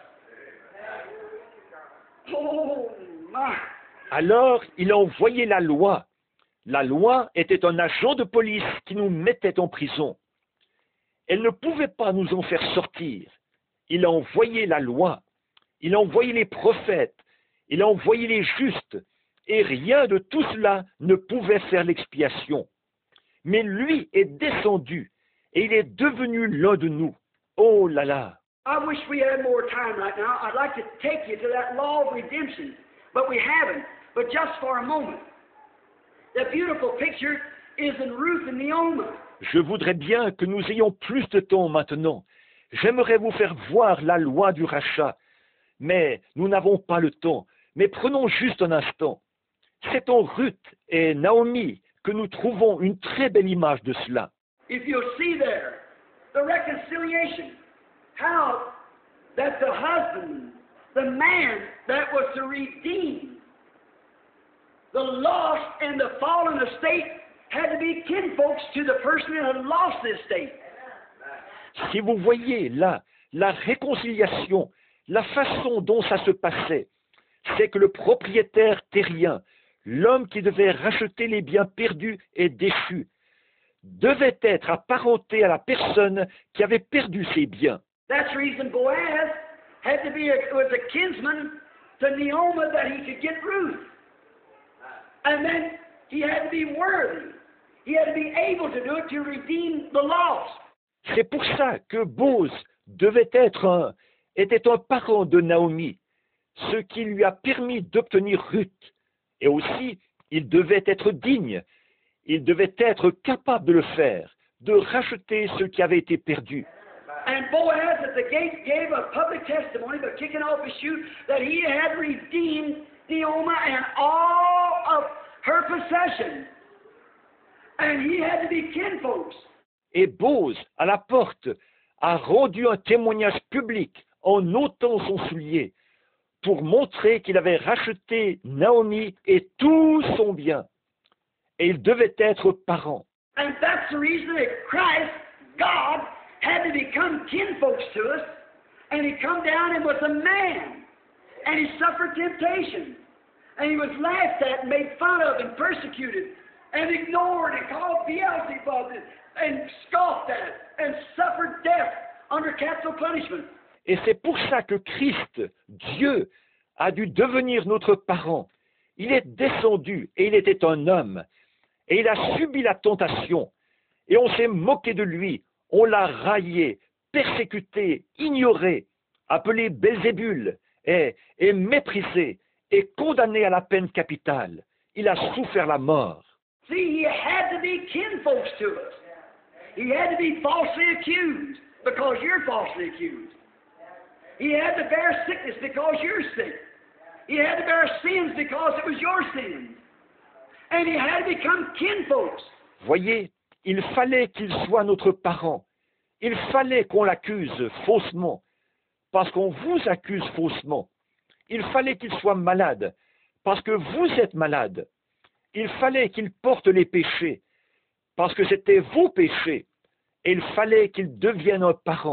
Oh, my. Alors, il a envoyé la loi. La loi était un agent de police qui nous mettait en prison. Elle ne pouvait pas nous en faire sortir. Il a envoyé la loi. Il a envoyé les prophètes. Il a envoyé les justes. Et rien de tout cela ne pouvait faire l'expiation. Mais lui est descendu et il est devenu l'un de nous. Oh là là! I wish we had more time right now. I'd like to take you to that law of redemption, but we haven't. But just for a moment, the beautiful picture is in Ruth and Naomi. Je voudrais bien que nous ayons plus de temps maintenant. J'aimerais vous faire voir la loi du rachat, mais nous n'avons pas le temps. Mais prenons juste un instant. C'est en Ruth et Naomi que nous trouvons une très belle image de cela. If you'll see there, the reconciliation, how that the husband, the man that was to redeem the lost and the fallen estate had to be kinfolks to the person that had lost the estate. Si vous voyez là la réconciliation, la façon dont ça se passait, c'est que le propriétaire terrien, l'homme qui devait racheter les biens perdus et déchus, devait être apparenté à la personne qui avait perdu ses biens. That's the reason Boaz had to be was a kinsman to Naomi that he could get Ruth. And then he had to be worthy. He had to be able to do it to redeem the lost. C'est pour ça que Boz était un parent de Naomi, ce qui lui a permis d'obtenir Ruth. Et aussi, il devait être digne, il devait être capable de le faire, de racheter ce qui avait été perdu. And Boaz at the gate gave a public testimony by kicking off his shoe that he had redeemed Naomi and all of her possessions. And he had to be kinfolks. Et Boz, à la porte, a rendu un témoignage public en ôtant son soulier pour montrer qu'il avait racheté Naomi et tout son bien. Et il devait être parent. And that's the reason that Christ, God, had to become kinfolks to us, and he come down and was a man, and he suffered temptation, and he was laughed at and made fun of and persecuted and ignored and called Beelzebub and scoffed at and suffered death under capital punishment. Et c'est pour ça que Christ, Dieu, a dû devenir notre parent. Il est descendu et il était un homme. Et il a subi la tentation. Et on s'est moqué de lui. On l'a raillé, persécuté, ignoré, appelé Belzébul et méprisé et condamné à la peine capitale. Il a souffert la mort. See, he had to be kinfolks to us. He had to be falsely accused because you're falsely accused. He had to bear sickness because you're sick. He had to bear sins because it was your sins. And he had to become kinfolks. Voyez, il fallait qu'il soit notre parent. Il fallait qu'on l'accuse faussement, parce qu'on vous accuse faussement. Il fallait qu'il soit malade, parce que vous êtes malade. Il fallait qu'il porte les péchés, parce que c'était vos péchés. Et il fallait qu'il devienne un parent.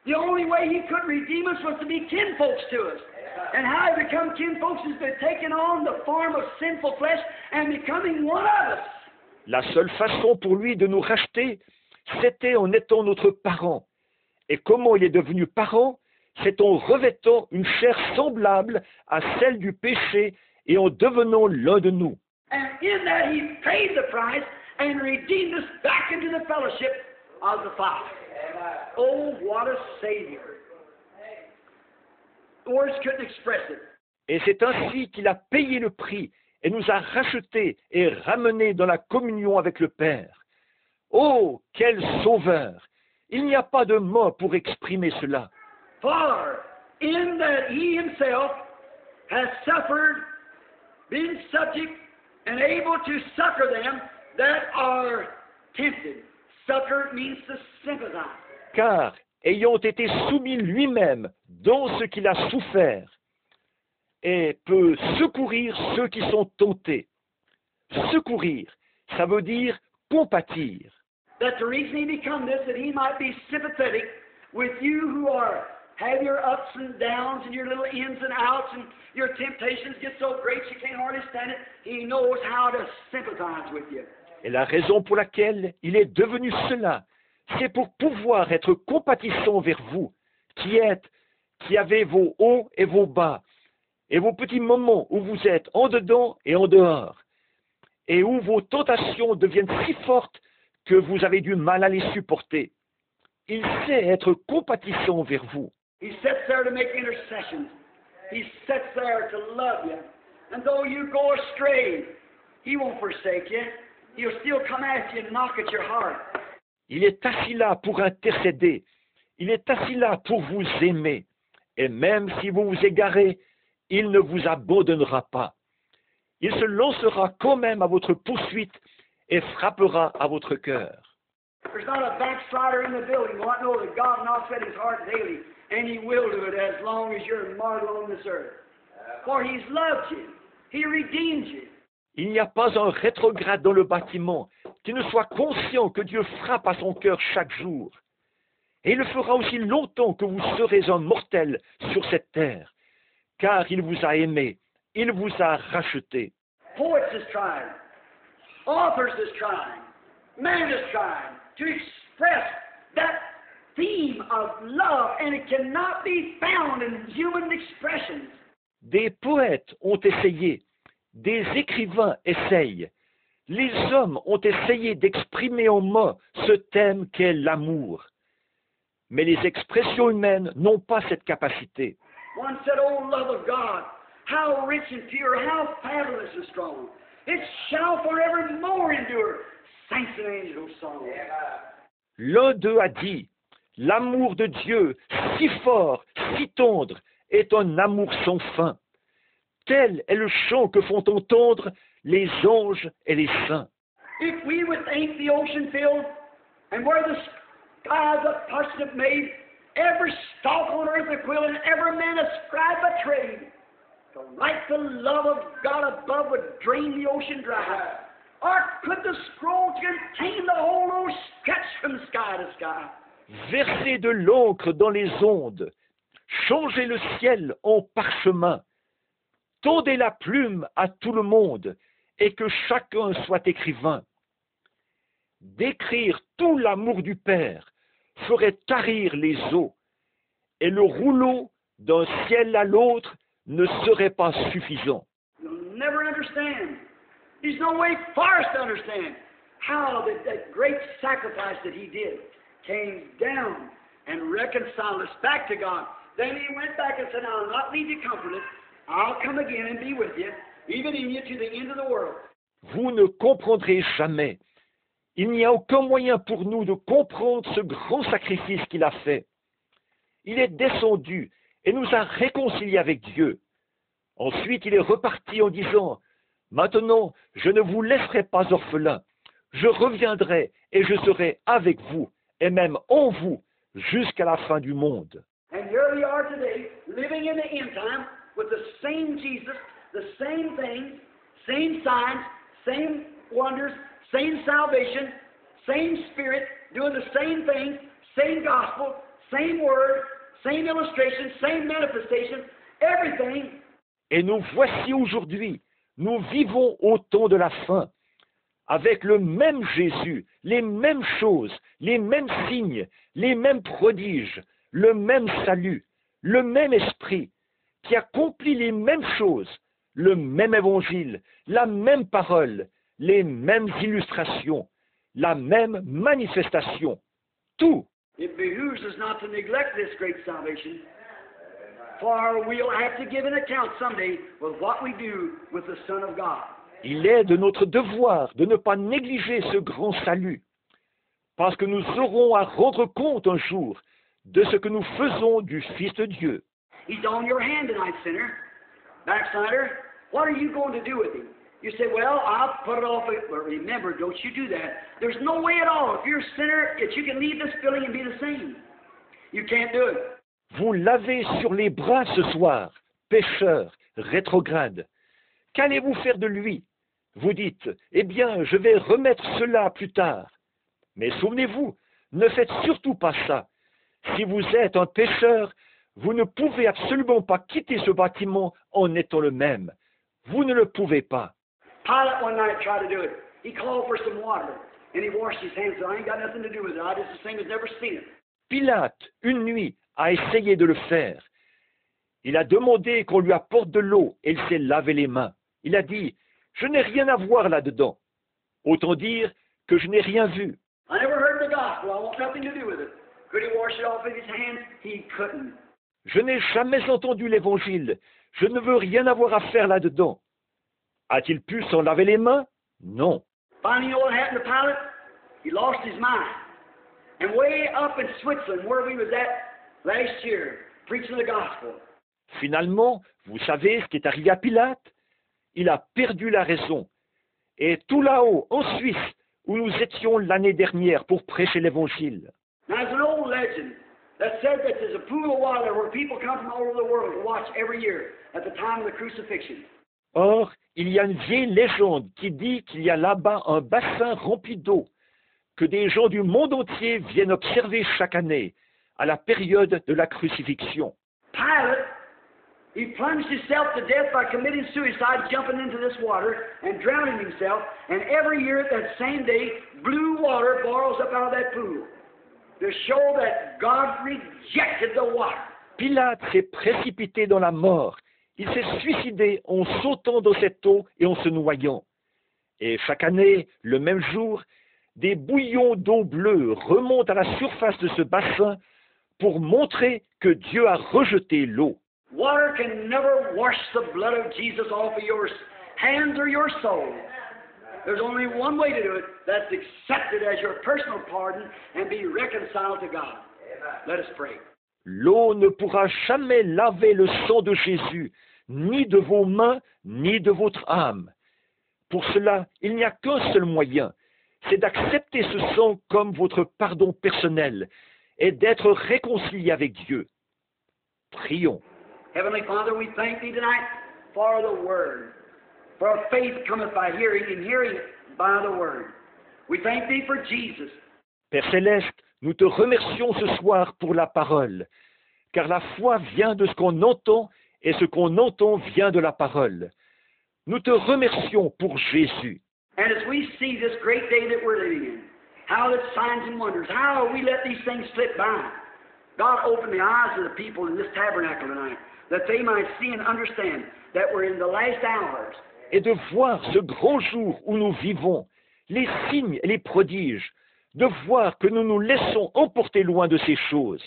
The only way he could redeem us was to be kinfolks to us. And how he become kinfolks is by taking on the form of sinful flesh and becoming one of us. La seule façon pour lui de nous racheter, c'était en étant notre parent. Et comment il est devenu parent? C'est en revêtant une chair semblable à celle du péché et en devenant l'un de nous. And in that he paid the price and redeemed us back into the fellowship of the Father. Oh, what a Savior. Words couldn't express it. Et c'est ainsi qu'il a payé le prix et nous a rachetés et ramenés dans la communion avec le Père. Oh, quel sauveur! Il n'y a pas de mots pour exprimer cela. For in that he himself has suffered, been subject, and able to succor them that are tempted. Succor means to sympathize. Car, ayant été soumis lui-même dans ce qu'il a souffert, et peut secourir ceux qui sont tentés. Secourir, ça veut dire compatir. That the reason he become this, that he might be sympathetic with you who have your ups and downs and your little ins and outs and your temptations get so great you can't hardly stand it. He knows how to sympathize with you. Et la raison pour laquelle il est devenu cela, c'est pour pouvoir être compatissant vers vous, qui avez vos hauts et vos bas, et vos petits moments où vous êtes en dedans et en dehors, et où vos tentations deviennent si fortes que vous avez du mal à les supporter. Il sait être compatissant vers vous. He sits there to make intercessions. He sits there to love you. And though you go astray, he won't forsake you. He'll still come after you and knock at your heart. Il est assis là pour intercéder. Il est assis là pour vous aimer. Et même si vous vous égarez, il ne vous abandonnera pas. Il se lancera quand même à votre poursuite et frappera à votre cœur. There's not a backslider in the building who won't know that God knocks at his heart daily, and he will do it as long as you're mortal on this earth. For he's loved you. He redeemed you. Il n'y a pas un rétrograde dans le bâtiment qui ne soit conscient que Dieu frappe à son cœur chaque jour. Et il le fera aussi longtemps que vous serez un mortel sur cette terre, car il vous a aimé, il vous a racheté. Poets is trying, authors is trying, man is trying to express that theme of love, and it cannot be found in human expressions. Des poètes ont essayé, des écrivains essayent, les hommes ont essayé d'exprimer en mots ce thème qu'est l'amour. Mais les expressions humaines n'ont pas cette capacité. One said, "Oh, love of God, how rich and pure, how fabulous and strong. It shall forevermore endure." Saints and angels song. L'un d'eux a dit, l'amour de Dieu, si fort, si tendre, est un amour sans fin. Tel est le chant que font entendre les anges et les saints. If we would think the ocean filled, and where the skies of touched have made, every stalk on earth a quill, and every man a scribe a trade, to like the love of God above would drain the ocean dry. Or could the scroll contain the whole old stretch from sky to sky? Verser de l'encre dans les ondes, changer le ciel en parchemin, tondez la plume à tout le monde, et que chacun soit écrivain. D'écrire tout l'amour du Père ferait tarir les eaux, et le rouleau d'un ciel à l'autre ne serait pas suffisant. You'll never understand. There's no way for us to understand how that great sacrifice that he did came down and reconciled us back to God. Then he went back and said, "I'll not leave you comfortless. I'll come again and be with you, even in you to the end of the world." Vous ne comprendrez jamais. Il n'y a aucun moyen pour nous de comprendre ce grand sacrifice qu'il a fait. Il est descendu et nous a réconciliés avec Dieu. Ensuite, il est reparti en disant, « Maintenant, je ne vous laisserai pas orphelins. Je reviendrai et je serai avec vous, et même en vous, jusqu'à la fin du monde. » And here we are today, living in the end time, with the same Jesus, the same things, same signs, same wonders, same salvation, same Spirit, doing the same things, same gospel, same word, same illustration, same manifestation, everything. Et nous voici aujourd'hui, nous vivons au temps de la fin, avec le même Jésus, les mêmes choses, les mêmes signes, les mêmes prodiges, le même salut, le même esprit, qui accomplit les mêmes choses, le même évangile, la même parole, les mêmes illustrations, la même manifestation, tout. It behooves us not to neglect this great salvation, for we'll have to give an account someday with what we do with the Son of God. Il est de notre devoir de ne pas négliger ce grand salut, parce que nous aurons à rendre compte un jour de ce que nous faisons du Fils de Dieu. He's on your hand tonight, sinner. Backslider, what are you going to do with him? You say, well, I'll put it off. But remember, don't you do that. There's no way at all, if you're a sinner, that you can leave this building and be the same. You can't do it. Vous l'avez sur les bras ce soir, pécheur, rétrograde. Qu'allez-vous faire de lui? Vous dites, eh bien, je vais remettre cela plus tard. Mais souvenez-vous, ne faites surtout pas ça. Si vous êtes un pécheur, vous ne pouvez absolument pas quitter ce bâtiment en étant le même. Vous ne le pouvez pas. Pilate one night tried to do it. He called for some water, and he washed his hands. I ain't got nothing to do with it. I just the same as never seen it. Pilate, une nuit, a essayé de le faire. Il a demandé qu'on lui apporte de l'eau et il s'est lavé les mains. Il a dit, je n'ai rien à voir là-dedans. Autant dire que je n'ai rien vu. I never heard the gospel. I want nothing to do with it. Could he wash it off with his hands? He couldn't. Je n'ai jamais entendu l'évangile. Je ne veux rien avoir à faire là-dedans. A-t-il pu s'en laver les mains? Non. Finally, you know what happened to Pilate? He lost his mind. And way up in Switzerland, where we was at last year, preaching the gospel. Finalement, vous savez ce qui est arrivé à Pilate? Il a perdu la raison. Et tout là-haut, en Suisse, où nous étions l'année dernière pour prêcher l'évangile. Now, there's an old legend that said that there's a pool of water where people come from all over the world to watch every year at the time of the crucifixion. Or, il y a une vieille légende qui dit qu'il y a là-bas un bassin rempli d'eau, que des gens du monde entier viennent observer chaque année, à la période de la crucifixion. Pilate, he plunged himself to death by committing suicide, jumping into this water and drowning himself, and every year at that same day, blue water boils up out of that pool to show that God rejected the water. Pilate s'est précipité dans la mort. Il s'est suicidé en sautant dans cette eau et en se noyant. Et chaque année, le même jour, des bouillons d'eau bleue remontent à la surface de ce bassin pour montrer que Dieu a rejeté l'eau. Water can never wash the blood of Jesus off of your hands or your soul. There's only one way to do it. That's accept it as your personal pardon and be reconciled to God. Let us pray. L'eau ne pourra jamais laver le sang de Jésus, ni de vos mains, ni de votre âme. Pour cela, il n'y a qu'un seul moyen, c'est d'accepter ce sang comme votre pardon personnel et d'être réconcilié avec Dieu. Prions. Heavenly Father, we thank Thee tonight for the Word. For faith cometh by hearing, and hearing by the Word. We thank Thee for Jesus. Père Céleste, nous te remercions ce soir pour la parole, car la foi vient de ce qu'on entend et ce qu'on entend vient de la parole. Nous te remercions pour Jésus. And as we see this great day that we're living in, how that signs and wonders, how we let these things slip by. God, open the eyes of the people in this tabernacle tonight, that they might see and understand that we're in the last hours. Et de voir ce grand jour où nous vivons, les signes et les prodiges, de voir que nous nous laissons emporter loin de ces choses.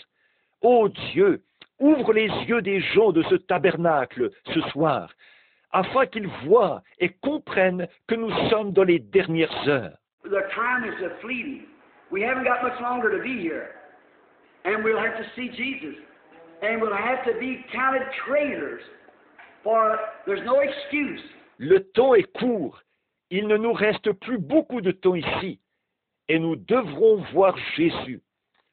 Ô Dieu, ouvre les yeux des gens de ce tabernacle ce soir, afin qu'ils voient et comprennent que nous sommes dans les dernières heures. The time is fleeting. We haven't got much longer to be here. And we'll have to see Jesus. And we'll have to be counted traitors. For there's no excuse. Le temps est court. Il ne nous reste plus beaucoup de temps ici. Et nous devrons voir Jésus.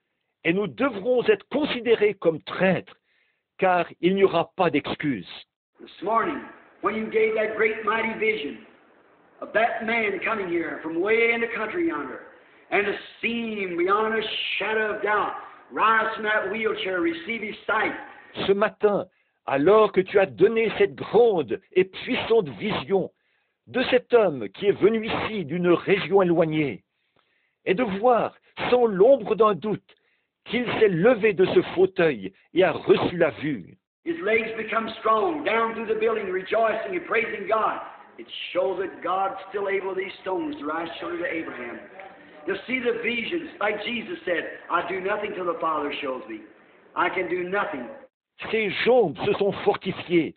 Et nous devrons être considérés comme traîtres, car il n'y aura pas d'excuse. This morning, when you gave that great mighty vision of that man coming here from way in the country yonder, and to see him beyond a shadow of doubt, rise from that wheelchair, receive his sight. Ce matin, alors que tu as donné cette grande et puissante vision de cet homme qui est venu ici d'une région éloignée, et de voir, sans l'ombre d'un doute, qu'il s'est levé de ce fauteuil et a reçu la vue. His legs become strong, down through the building, rejoicing and praising God. It shows that God's still able these stones to rise children to Abraham. To see the visions, like Jesus said, I do nothing till the Father shows me. I can do nothing. Ses jambes se sont fortifiées.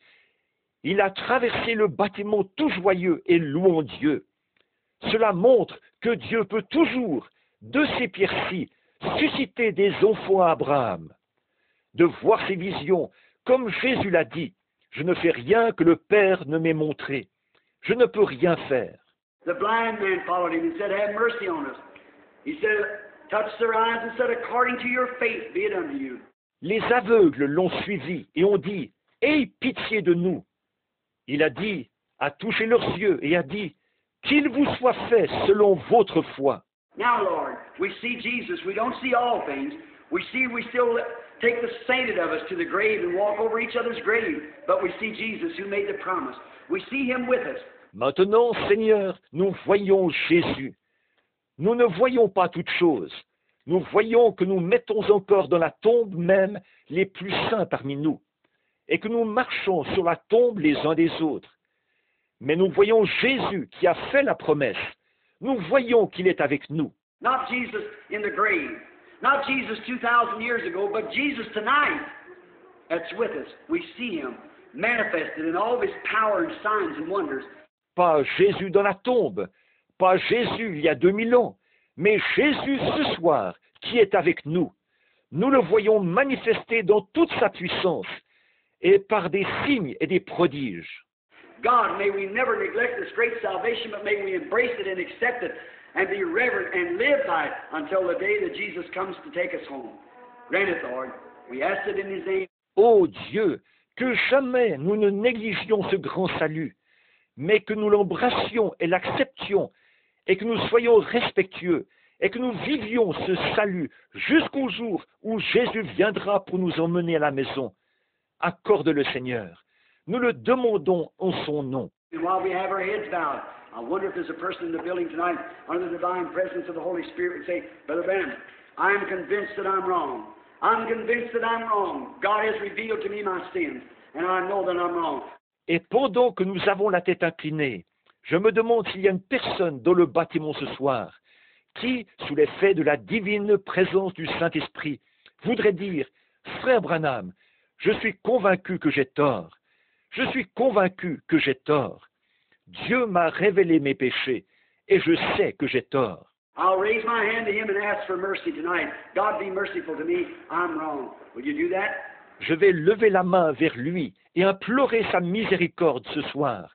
Il a traversé le bâtiment tout joyeux et louant Dieu. Cela montre que Dieu peut toujours, de ces pierres-ci, susciter des enfants à Abraham. De voir ces visions, comme Jésus l'a dit, je ne fais rien que le Père ne m'ait montré. Je ne peux rien faire. The blind man followed him and said, have mercy on us. He said, touch their eyes and said, according to your faith be it unto you. Les aveugles l'ont suivi et ont dit, aie pitié de nous. Il a dit, a touché leurs yeux et a dit, qu'il vous soit fait selon votre foi. Now, Lord, we see Jesus. We don't see all things. We still take the sainted of us to the grave and walk over each other's grave. But we see Jesus who made the promise. We see him with us. Maintenant, Seigneur, nous voyons Jésus. Nous ne voyons pas toutes choses. Nous voyons que nous mettons encore dans la tombe même les plus saints parmi nous, et que nous marchons sur la tombe les uns des autres. Mais nous voyons Jésus qui a fait la promesse. Nous voyons qu'il est avec nous. Not Jesus in the grave, not Jesus 2,000 years ago, but Jesus tonight that's with us. We see him manifested in all of his power and signs and wonders. Pas Jésus dans la tombe, pas Jésus il y a 2000 ans, mais Jésus ce soir qui est avec nous. Nous le voyons manifesté dans toute sa puissance et par des signes et des prodiges. God, may we never neglect this great salvation, but may we embrace it and accept it and be reverent and live by it until the day that Jesus comes to take us home. Grant it, Lord. We ask it in his name. Ô Dieu, que jamais nous ne négligions ce grand salut, mais que nous l'embrassions et l'acceptions, et que nous soyons respectueux, et que nous vivions ce salut jusqu'au jour où Jésus viendra pour nous emmener à la maison. Accorde-le, Seigneur. Nous le demandons en son nom. And while we have our heads bowed, I wonder if there's a person in the building tonight under the divine presence of the Holy Spirit would say, Brother Branham, I am convinced that I'm wrong. I'm convinced that I'm wrong. God has revealed to me my sins, and I know that I'm wrong. Et pendant que nous avons la tête inclinée, je me demande s'il y a une personne dans le bâtiment ce soir qui, sous l'effet de la divine présence du Saint-Esprit, voudrait dire, Frère Branham, je suis convaincu que j'ai tort. Je suis convaincu que j'ai tort. Dieu m'a révélé mes péchés et je sais que j'ai tort. I'll raise my hand to him and ask for mercy tonight. God be merciful to me. I'm wrong. Will you do that? Je vais lever la main vers lui et implorer sa miséricorde ce soir.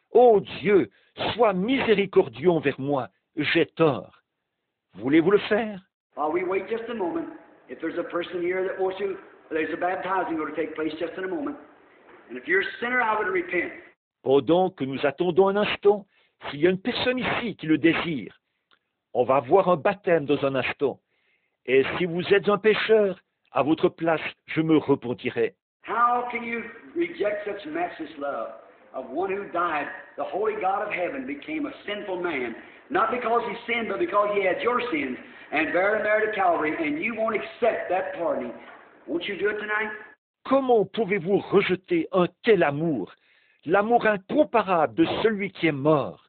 Ô Dieu, sois miséricordieux envers moi. J'ai tort. Voulez-vous le faire? While we wait just a moment, if there's a person here that wants to, there's a baptizing going to take place just in a moment. And if you're a sinner, I would repent. Pendant que nous attendons un instant, s'il y a une personne ici qui le désire, on va avoir un baptême dans un instant. Et si vous êtes un pécheur, à votre place, je me repentirai. How can you reject such matchless love of one who died? The holy God of heaven became a sinful man, not because he sinned, but because he had your sins, and bare them there to Calvary, and you won't accept that pardoning. Won't you do it tonight? Comment pouvez-vous rejeter un tel amour, l'amour incomparable de celui qui est mort?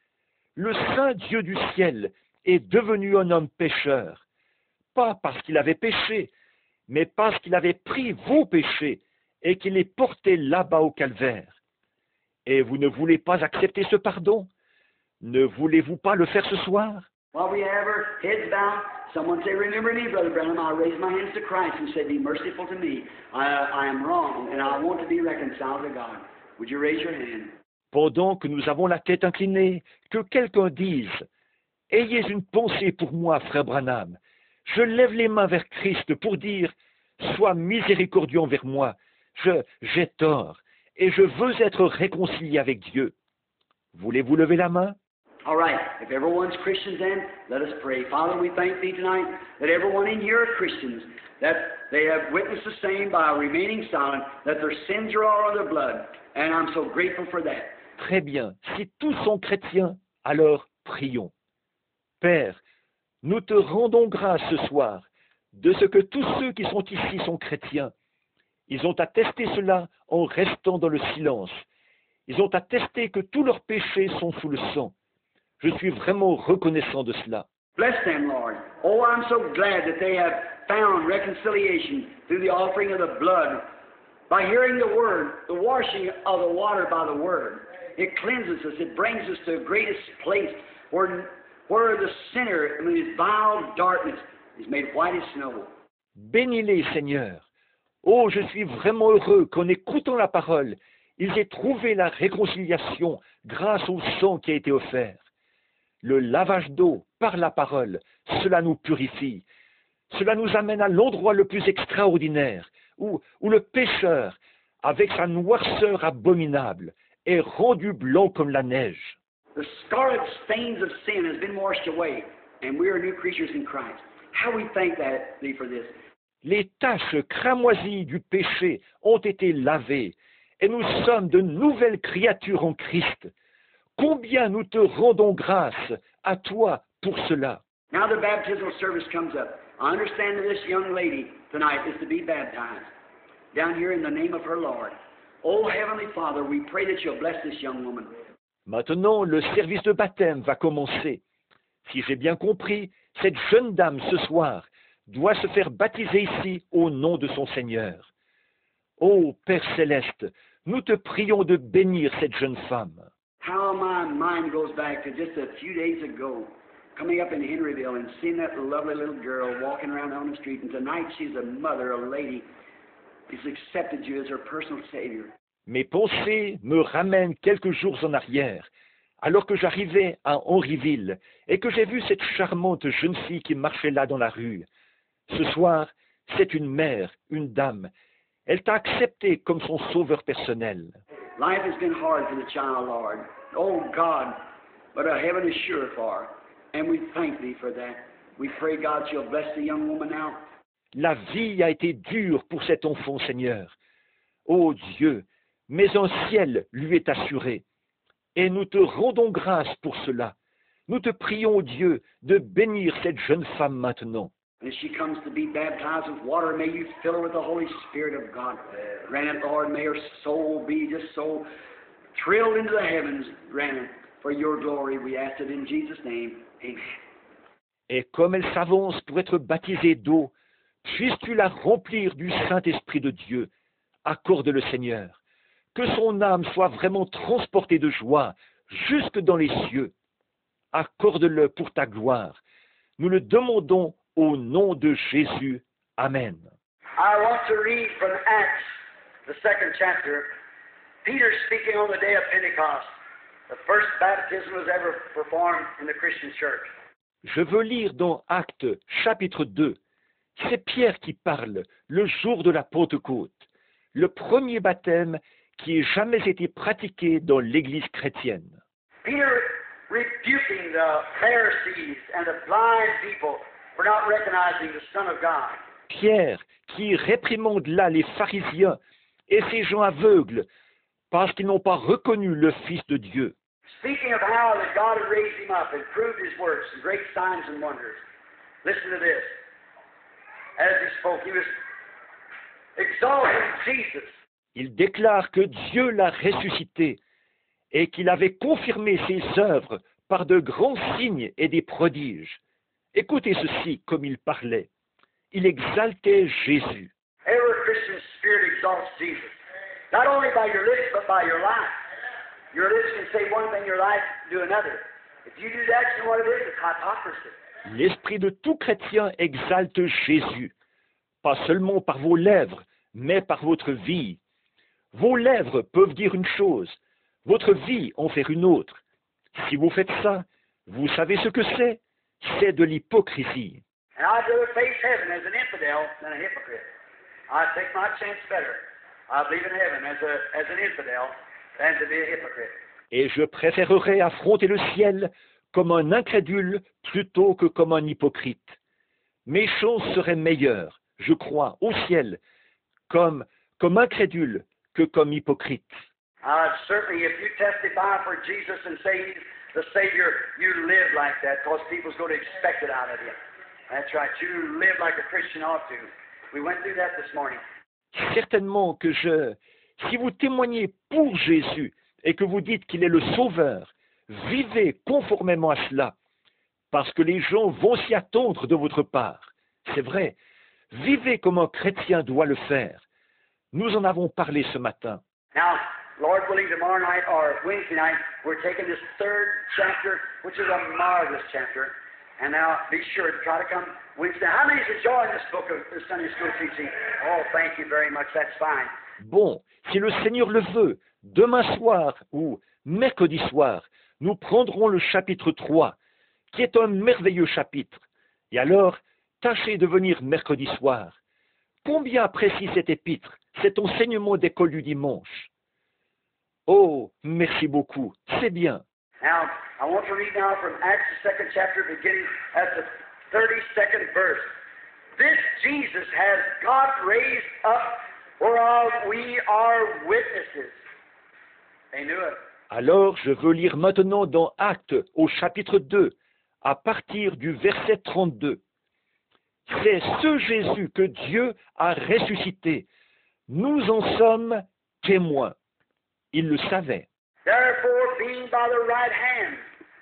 Le Saint Dieu du ciel est devenu un homme pécheur, pas parce qu'il avait péché, mais parce qu'il avait pris vos péchés et qu'il les portait là-bas au calvaire. Et vous ne voulez pas accepter ce pardon? Ne voulez-vous pas le faire ce soir? While we have our heads bowed, someone say, remember me, Brother Branham. I raise my hands to Christ and say, be merciful to me. I am wrong, and I want to be reconciled to God. Would you raise your hand? Pendant que nous avons la tête inclinée, que quelqu'un dise, ayez une pensée pour moi, frère Branham. Je lève les mains vers Christ pour dire, sois miséricordieux envers moi. J'ai tort, et je veux être réconcilié avec Dieu. Voulez-vous lever la main? All right, if everyone's Christians then, let us pray. Father, we thank Thee tonight that everyone in here are Christians, that they have witnessed the same by remaining silent, that their sins are all on their blood, and I'm so grateful for that. Très bien. Si tous sont chrétiens, alors prions. Père, nous te rendons grâce ce soir de ce que tous ceux qui sont ici sont chrétiens. Ils ont attesté cela en restant dans le silence. Ils ont attesté que tous leurs péchés sont sous le sang. Je suis vraiment reconnaissant de cela. Bless them, Lord. Oh, I'm so glad that they have found reconciliation through the offering of the blood. By hearing the Word, the washing of the water by the Word, it cleanses us. It brings us to the greatest place where the sinner, in his vile darkness, is made white as snow. Bénis-les, Seigneur. Oh, je suis vraiment heureux qu'en écoutant la parole, ils aient trouvé la réconciliation grâce au sang qui a été offert. Le lavage d'eau par la parole, cela nous purifie. Cela nous amène à l'endroit le plus extraordinaire, où le pécheur, avec sa noirceur abominable, est rendu blanc comme la neige. The scarlet stains of sin has been washed away, and we are new creatures in Christ. How we thank Thee for this. Les taches cramoisies du péché ont été lavées, et nous sommes de nouvelles créatures en Christ. Combien nous te rendons grâce à toi pour cela. Now the baptismal service comes up. I understand that this young lady tonight is to be baptized down here in the name of her Lord. Oh, Heavenly Father, we pray that You'll bless this young woman. Maintenant, le service de baptême va commencer. Si j'ai bien compris, cette jeune dame ce soir doit se faire baptiser ici au nom de son Seigneur. Ô Père céleste, nous te prions de bénir cette jeune femme. How my mind goes back to just a few days ago, coming up in Henryville and seeing that lovely little girl walking around on the street, and tonight she's a mother, a lady, who's accepted You as her personal Savior. Mes pensées me ramènent quelques jours en arrière, alors que j'arrivais à Henryville et que j'ai vu cette charmante jeune fille qui marchait là dans la rue. Ce soir, c'est une mère, une dame. Elle t'a accepté comme son sauveur personnel. Life has been hard for the child, Lord. Oh, God, but a heaven is sure for her, and we thank Thee for that. We pray, God, You'll bless the young woman now. La vie a été dure pour cet enfant, Seigneur. Ô Dieu, mais un ciel lui est assuré. Et nous te rendons grâce pour cela. Nous te prions, Dieu, de bénir cette jeune femme maintenant. As she comes to be baptized with water, may You fill her with the Holy Spirit of God. Grant it, Lord, may her soul be just so thrilled into the heavens. Grant it for Your glory. We ask it in Jesus' name. Amen. Et comme elle s'avance pour être baptisée d'eau, puisses-tu la remplir du Saint-Esprit de Dieu. Accorde le Seigneur. Que son âme soit vraiment transportée de joie jusque dans les cieux. Accorde-le pour ta gloire. Nous le demandons au nom de Jésus. Amen. I want to read from Acts, the 2nd chapter. Peter speaking on the day of Pentecost. The first baptism was ever performed in the Christian church. Je veux lire dans Actes, chapitre 2. C'est Pierre qui parle, le jour de la Pentecôte. Le premier baptême qui ait jamais été pratiqué dans l'Église chrétienne. Peter rebuking the Pharisees and the blind people for not recognizing the Son of God. Pierre qui réprimande là les pharisiens et ces gens aveugles parce qu'ils n'ont pas reconnu le Fils de Dieu. Speaking of how that God had raised Him up and proved His works and great signs and wonders. Listen to this. As he spoke, he was exalting Jesus. Il déclare que Dieu l'a ressuscité et qu'il avait confirmé ses œuvres par de grands signes et des prodiges. Écoutez ceci comme il parlait. Il exaltait Jésus. Every Christian spirit exalts Jesus. Not only by your lips, but by your life. Your lips can say one thing, your life do another. If you do that, you know what it is? It's hypocrisy. L'esprit de tout chrétien exalte Jésus, pas seulement par vos lèvres, mais par votre vie. Vos lèvres peuvent dire une chose, votre vie en faire une autre. Si vous faites ça, vous savez ce que c'est? C'est de l'hypocrisie. And I'd rather face heaven as an infidel than a hypocrite. I take my chance better. I believe in heaven as an infidel than to be a hypocrite. Et je préférerais affronter le ciel comme un incrédule plutôt que comme un hypocrite. Mes choses seraient meilleures, je crois, au ciel, comme incrédule que comme hypocrite. Certainly, if you testify for Jesus and say He's the Savior, you live like that, because people's going to expect it out of you. That's right. You live like a Christian ought to. We went through that this morning. Certainement que si vous témoignez pour Jésus et que vous dites qu'il est le Sauveur, vivez conformément à cela, parce que les gens vont s'y attendre de votre part. C'est vrai, vivez comme un chrétien doit le faire. Nous en avons parlé ce matin. Now, Lord willing, tomorrow night or Wednesday night, we're taking this third chapter, which is a marvelous chapter. And now, be sure to try to come Wednesday. How many is enjoying this book of the Sunday School teaching? Oh, thank you very much. That's fine. Bon, si le Seigneur le veut, demain soir ou mercredi soir, nous prendrons le chapitre 3, qui est un merveilleux chapitre. Et alors, tâchez de venir mercredi soir. Combien apprécie cet épître, cet enseignement d'école du dimanche? Oh, merci beaucoup, c'est bien. Now, I want to read now from Acts, the 2nd chapter, beginning at the 32nd verse. This Jesus has God raised up, whereof we are witnesses. They knew it. Alors, je veux lire maintenant dans Actes, au chapitre 2, à partir du verset 32. C'est ce Jésus que Dieu a ressuscité. Nous en sommes témoins. Il le savait. Therefore, being by the right hand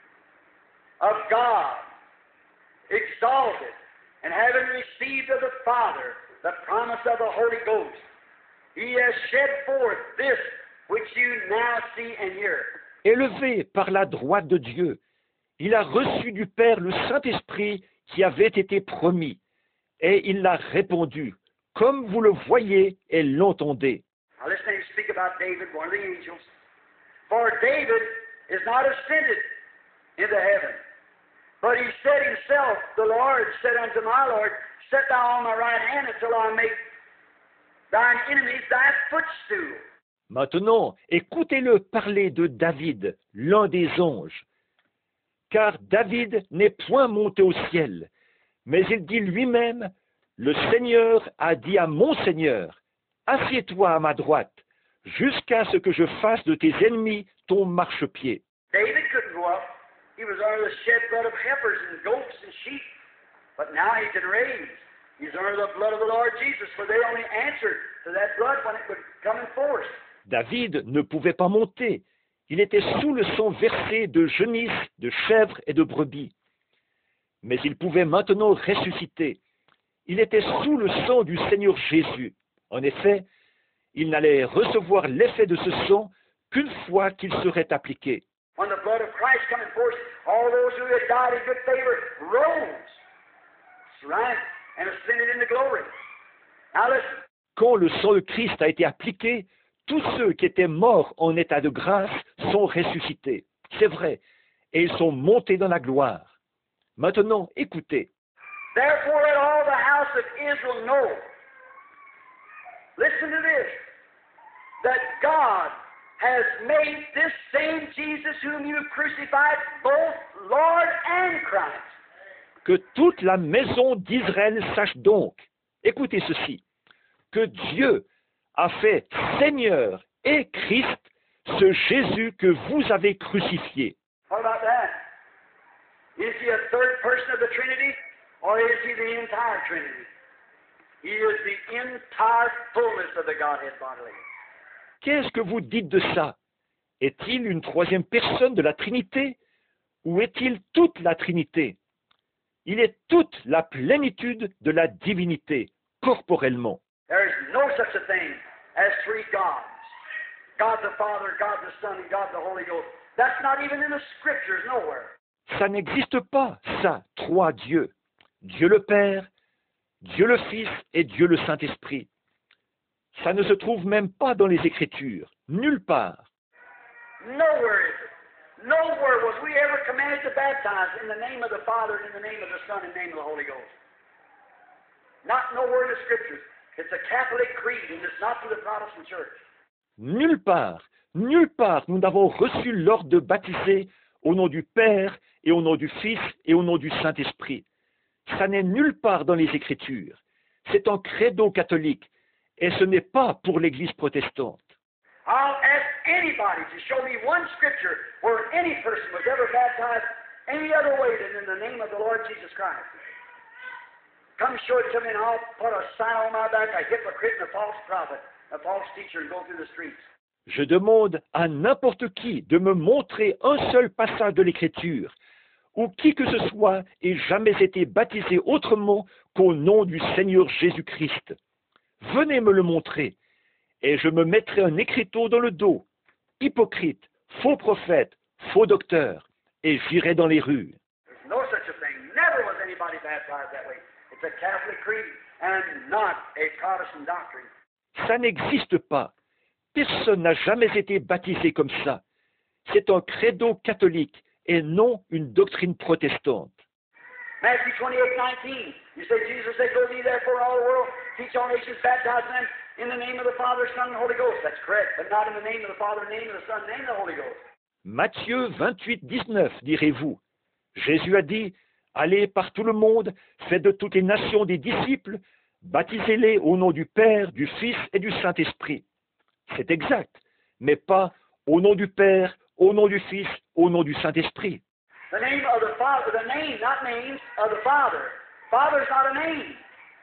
of God, exalted, and having received of the Father the promise of the Holy Ghost, He has shed forth this which you now see and hear. Élevé par la droite de Dieu, il a reçu du Père le Saint-Esprit qui avait été promis, et il l'a répandu, comme vous le voyez et l'entendez. Now listen to him speak about David, one of the angels. For David is not ascended into heaven, but he said himself, the Lord said unto my Lord, Set thou on my right hand until I make thine enemies thy footstool. Maintenant, écoutez-le parler de David, l'un des anges. Car David n'est point monté au ciel, mais il dit lui-même, le Seigneur a dit à mon Seigneur, assieds-toi à ma droite, jusqu'à ce que je fasse de tes ennemis ton marchepied. David couldn't go up. He was under the shed blood of heifers and goats and sheep. But now he can raise. He's under the blood of the Lord Jesus, for they only answered to that blood when it would come in force. David ne pouvait pas monter. Il était sous le sang versé de genisses, de chèvres et de brebis. Mais il pouvait maintenant ressusciter. Il était sous le sang du Seigneur Jésus. En effet, il n'allait recevoir l'effet de ce sang qu'une fois qu'il serait appliqué. When the blood of Christ come in force, all those who had died in good favor rose. That's right. And ascended into glory. Now listen. Quand le sang de Christ a été appliqué, tous ceux qui étaient morts en état de grâce sont ressuscités. C'est vrai. Et ils sont montés dans la gloire. Maintenant, écoutez. Therefore let all the house of Israel know. Listen to this. That God has made this same Jesus whom you crucified both Lord and Christ. Que toute la maison d'Israël sache donc, écoutez ceci, que Dieu a fait Seigneur et Christ ce Jésus que vous avez crucifié. What about that? Is he a third person of the Trinity, or is he the entire Trinity? He is the entire fullness of the Godhead bodily. Qu'est-ce que vous dites de ça? Est-il une troisième personne de la Trinité, ou est-il toute la Trinité? Il est toute la plénitude de la divinité, corporellement. There is no such a thing as three gods. God the Father, God the Son, and God the Holy Ghost. That's not even in the Scriptures, nowhere. Ça n'existe pas, ça, trois dieux. Dieu le Père, Dieu le Fils et Dieu le Saint-Esprit. Ça ne se trouve même pas dans les Écritures, nulle part. Nowhere is it. Nowhere was we ever commanded to baptize in the name of the Father, in the name of the Son, in the name of the Holy Ghost. Not nowhere in the Scriptures. It's a Catholic creed, and it's not to the Protestant Church. Nulle part, nous n'avons reçu l'ordre de baptiser au nom du Père et au nom du Fils et au nom du Saint-Esprit. Ça n'est nulle part dans les Écritures. C'est un credo catholique et ce n'est pas pour l'Église protestante. I'll ask anybody to show me one scripture where any person was ever baptized any other way than in the name of the Lord Jesus Christ. Come show it to me and I'll put a sign on my back, a hypocrite and a false prophet, a false teacher, and go through the streets. Je demande à n'importe qui de me montrer un seul passage de l'Écriture où qui que ce soit ait jamais été baptisé autrement qu'au nom du Seigneur Jésus-Christ. Venez me le montrer, et je me mettrai un écriteau dans le dos, hypocrite, faux prophète, faux docteur, et j'irai dans les rues. There's no such a thing. Never was anybody baptized that way. It's a Catholic creed and not a Protestant doctrine. Ça n'existe pas. Personne n'a jamais été baptisé comme ça. C'est un credo catholique et non une doctrine protestante. Matthew 28:19. You say, Jesus said, go ye therefore all the world, teach all nations, baptize them in the name of the Father, Son, and Holy Ghost. That's correct, but not in the name of the Father, name of the Son, name of the Holy Ghost. Matthieu 28:19, direz-vous. Jésus a dit, allez par tout le monde, faites de toutes les nations des disciples, baptisez-les au nom du Père, du Fils et du Saint-Esprit. C'est exact, mais pas au nom du Père, au nom du Fils, au nom du Saint-Esprit. The name of the Father, the name, not names, of the Father. Father's not a name.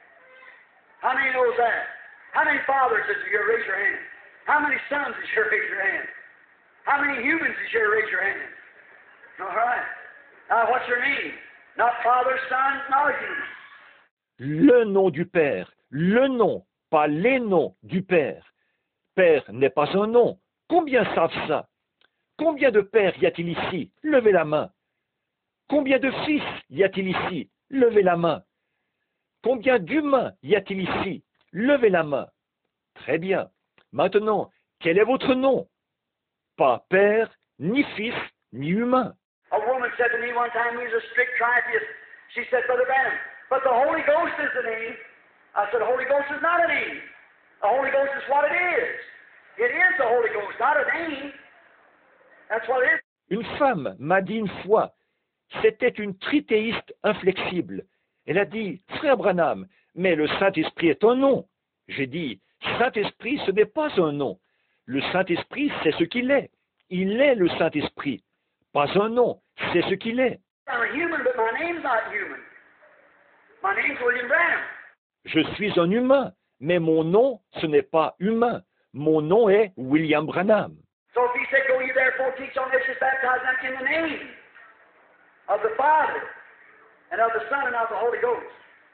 How many knows that? How many fathers is here? Raise your hand. How many sons is here? Raise your hand. How many humans is here? Raise your hand. All right. Now, what's your name? Not Father, Son, nor human. Le nom du Père, le nom, pas les noms du Père. Père n'est pas un nom. Combien savent ça? Combien de pères y a-t-il ici? Levez la main. Combien de fils y a-t-il ici? Levez la main. Combien d'humains y a-t-il ici? Levez la main. Très bien. Maintenant, quel est votre nom? Pas père, ni fils, ni humain. A woman said to me one time, he was a strict tritheist. She said, Brother Branham, but the Holy Ghost is the name. I said, the Holy Ghost is not a name. The Holy Ghost is what it is. It is the Holy Ghost, not a name. That's what it is. Une femme m'a dit une fois, c'était une trithéiste inflexible. Elle a dit, Frère Branham, mais le Saint-Esprit est un nom. J'ai dit, Saint-Esprit, ce n'est pas un nom. Le Saint-Esprit, c'est ce qu'il est. Il est le Saint-Esprit. Pas un nom, c'est ce qu'il est. I'm a human, but my name's not human. My name's William Branham. Je suis un humain, mais mon nom, ce n'est pas humain. Mon nom est William Branham. So if he said, go ye therefore, teach all nations, baptize them in the name of the Father, and of the Son, and of the Holy Ghost.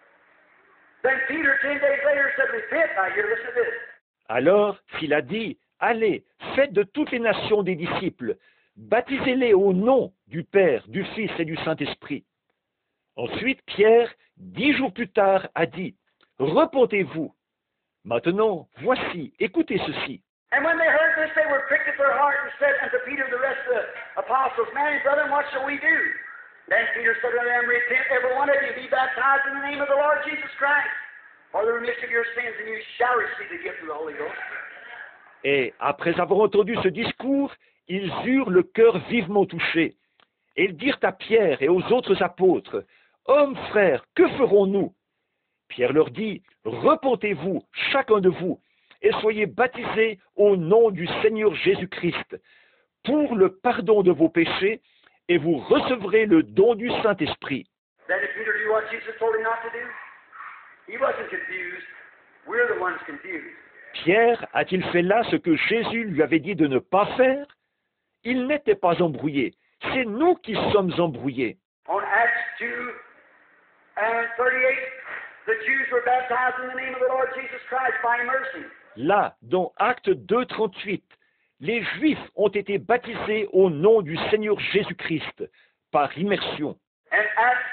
Then Peter, 10 days later, said, repent. Now here, listen to this. Alors, s'il a dit, allez, faites de toutes les nations des disciples, baptisez-les au nom du Père, du Fils et du Saint-Esprit. Ensuite, Pierre, 10 jours plus tard, a dit, repentez-vous. Maintenant, voici, écoutez ceci. And when they heard this, they were pricked at their heart and said unto Peter and the rest of the apostles, Man, brethren, what shall we do? Then Peter said unto them, repent, every one of you, be baptized in the name of the Lord Jesus Christ, for the remission of your sins, and you shall receive the gift of the Holy Ghost. Et après avoir entendu ce discours, ils eurent le cœur vivement touché. Et ils dirent à Pierre et aux autres apôtres, Hommes, frères, que ferons-nous? Pierre leur dit, repentez-vous, chacun de vous, et soyez baptisés au nom du Seigneur Jésus-Christ, pour le pardon de vos péchés, et vous recevrez le don du Saint-Esprit. Then did Peter do what Jesus told him not to do? He wasn't confused. We're the ones confused. Pierre a-t-il fait là ce que Jésus lui avait dit de ne pas faire? Il n'était pas embrouillé. C'est nous qui sommes embrouillés. On Acts 2 and 38, the Jews were baptized in the name of the Lord Jesus Christ by immersion. Là, dans Acte 2, 38, les Juifs ont été baptisés au nom du Seigneur Jésus-Christ par immersion. And Acts,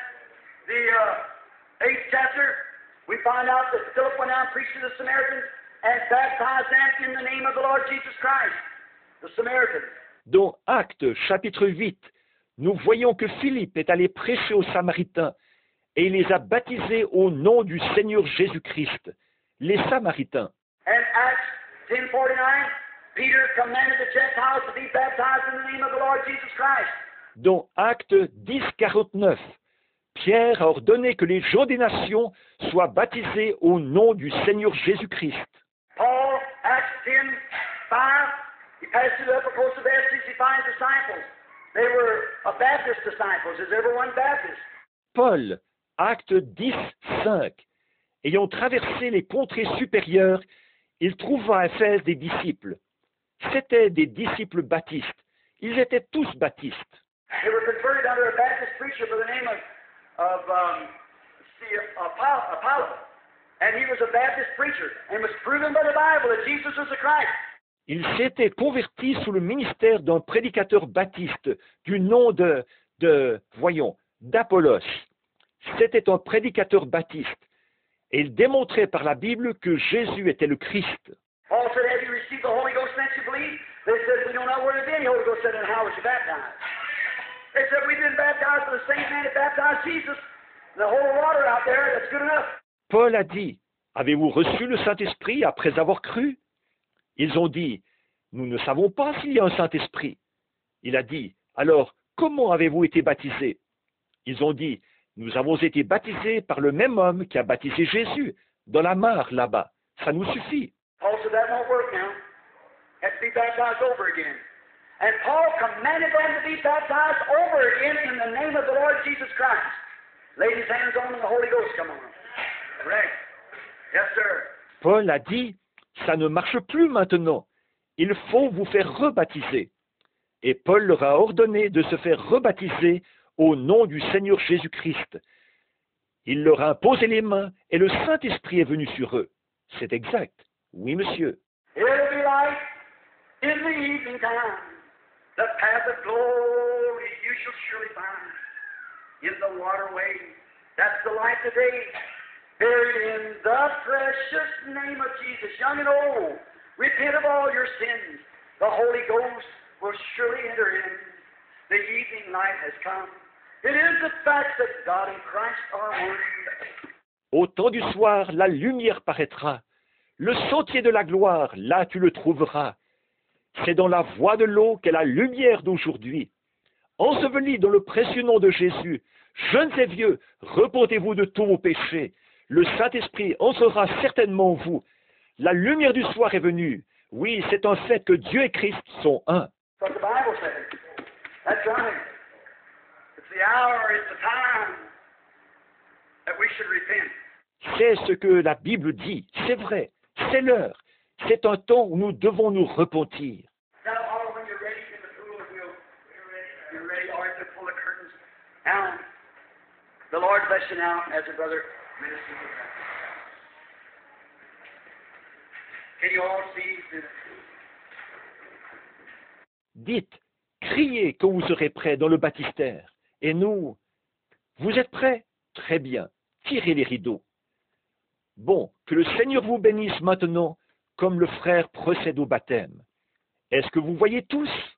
the 8th chapter, we find out that Philip went out and preached to the Samaritans and baptized them in the name of the Lord Jesus Christ, the Samaritans. Dans Actes chapitre 8, nous voyons que Philippe est allé prêcher aux Samaritains et il les a baptisés au nom du Seigneur Jésus-Christ, les Samaritains. And Acts 10:49, Peter commanded the Gentiles to be baptized in the name of the Lord Jesus Christ, Dans Actes 10, 49, Pierre a ordonné que les gens des nations soient baptisés au nom du Seigneur Jésus-Christ. Paul, Acts 10, 5, he passed through the upper coast of Essex, he finds disciples. They were Baptist disciples. Is everyone Baptist? Paul, Acte 10, 5. Ayant traversé les contrées supérieures, il trouva à Éphèse des disciples. C'étaient des disciples baptistes. Ils étaient tous baptistes. They were converted under a Baptist preacher by the name of Apollo. And he was a Baptist preacher and was proven by the Bible that Jesus was the Christ. Ils s'étaient convertis sous le ministère d'un prédicateur baptiste du nom d'Apollos. C'était un prédicateur baptiste. Et il démontrait par la Bible que Jésus était le Christ. Paul said, have you received the Holy Ghost since you believe? They said, we don't know where there's any Holy Ghost. Said, and how was you baptized? They said, we've been baptized by the same man that baptized Jesus. The whole water out there, that's good enough. Paul a dit, avez-vous reçu le Saint-Esprit après avoir cru? Ils ont dit, nous ne savons pas s'il y a un Saint-Esprit. Il a dit, alors, comment avez-vous été baptisés? Ils ont dit, nous avons été baptisés par le même homme qui a baptisé Jésus, dans la mare là-bas. Ça nous suffit. Paul said, that won't work now. Have to be baptized over again. And Paul commanded them to be baptized over again in the name of the Lord Jesus Christ. Laid his hands on them and the Holy Ghost come on them. Correct. Yes, sir. Paul a dit, ça ne marche plus maintenant. Il faut vous faire rebaptiser. Et Paul leur a ordonné de se faire rebaptiser au nom du Seigneur Jésus-Christ. Il leur a imposé les mains et le Saint-Esprit est venu sur eux. C'est exact. Oui, monsieur. It'll be light in the evening time. The path of glory you shall surely find. In the waterway, that's the light today. Buried in the precious name of Jesus, young and old, repent of all your sins. The Holy Ghost will surely enter in. The evening light has come. It is the fact that God and Christ are one. Au temps du soir, la lumière paraîtra. Le sentier de la gloire, là tu le trouveras. C'est dans la voie de l'eau qu'est la lumière d'aujourd'hui. Ensevelis dans le précieux nom de Jésus, jeunes et vieux, repentez-vous de tous vos péchés. Le Saint-Esprit entrera certainement en vous. La lumière du soir est venue. Oui, c'est un fait que Dieu et Christ sont un. What the Bible says. That's right. It's the hour, it's the time that we should repent. C'est ce que la Bible dit. C'est vrai. C'est l'heure. C'est un temps où nous devons nous repentir. Now, all when you're ready in the pool, you're ready. All right, to pull the curtains. Now, the Lord bless you now as a brother minister. Can you all see this? Dites, criez quand vous serez prêts dans le baptistère. Et nous, vous êtes prêts? Très bien. Tirez les rideaux. Bon, que le Seigneur vous bénisse maintenant, comme le frère procède au baptême. Est-ce que vous voyez tous?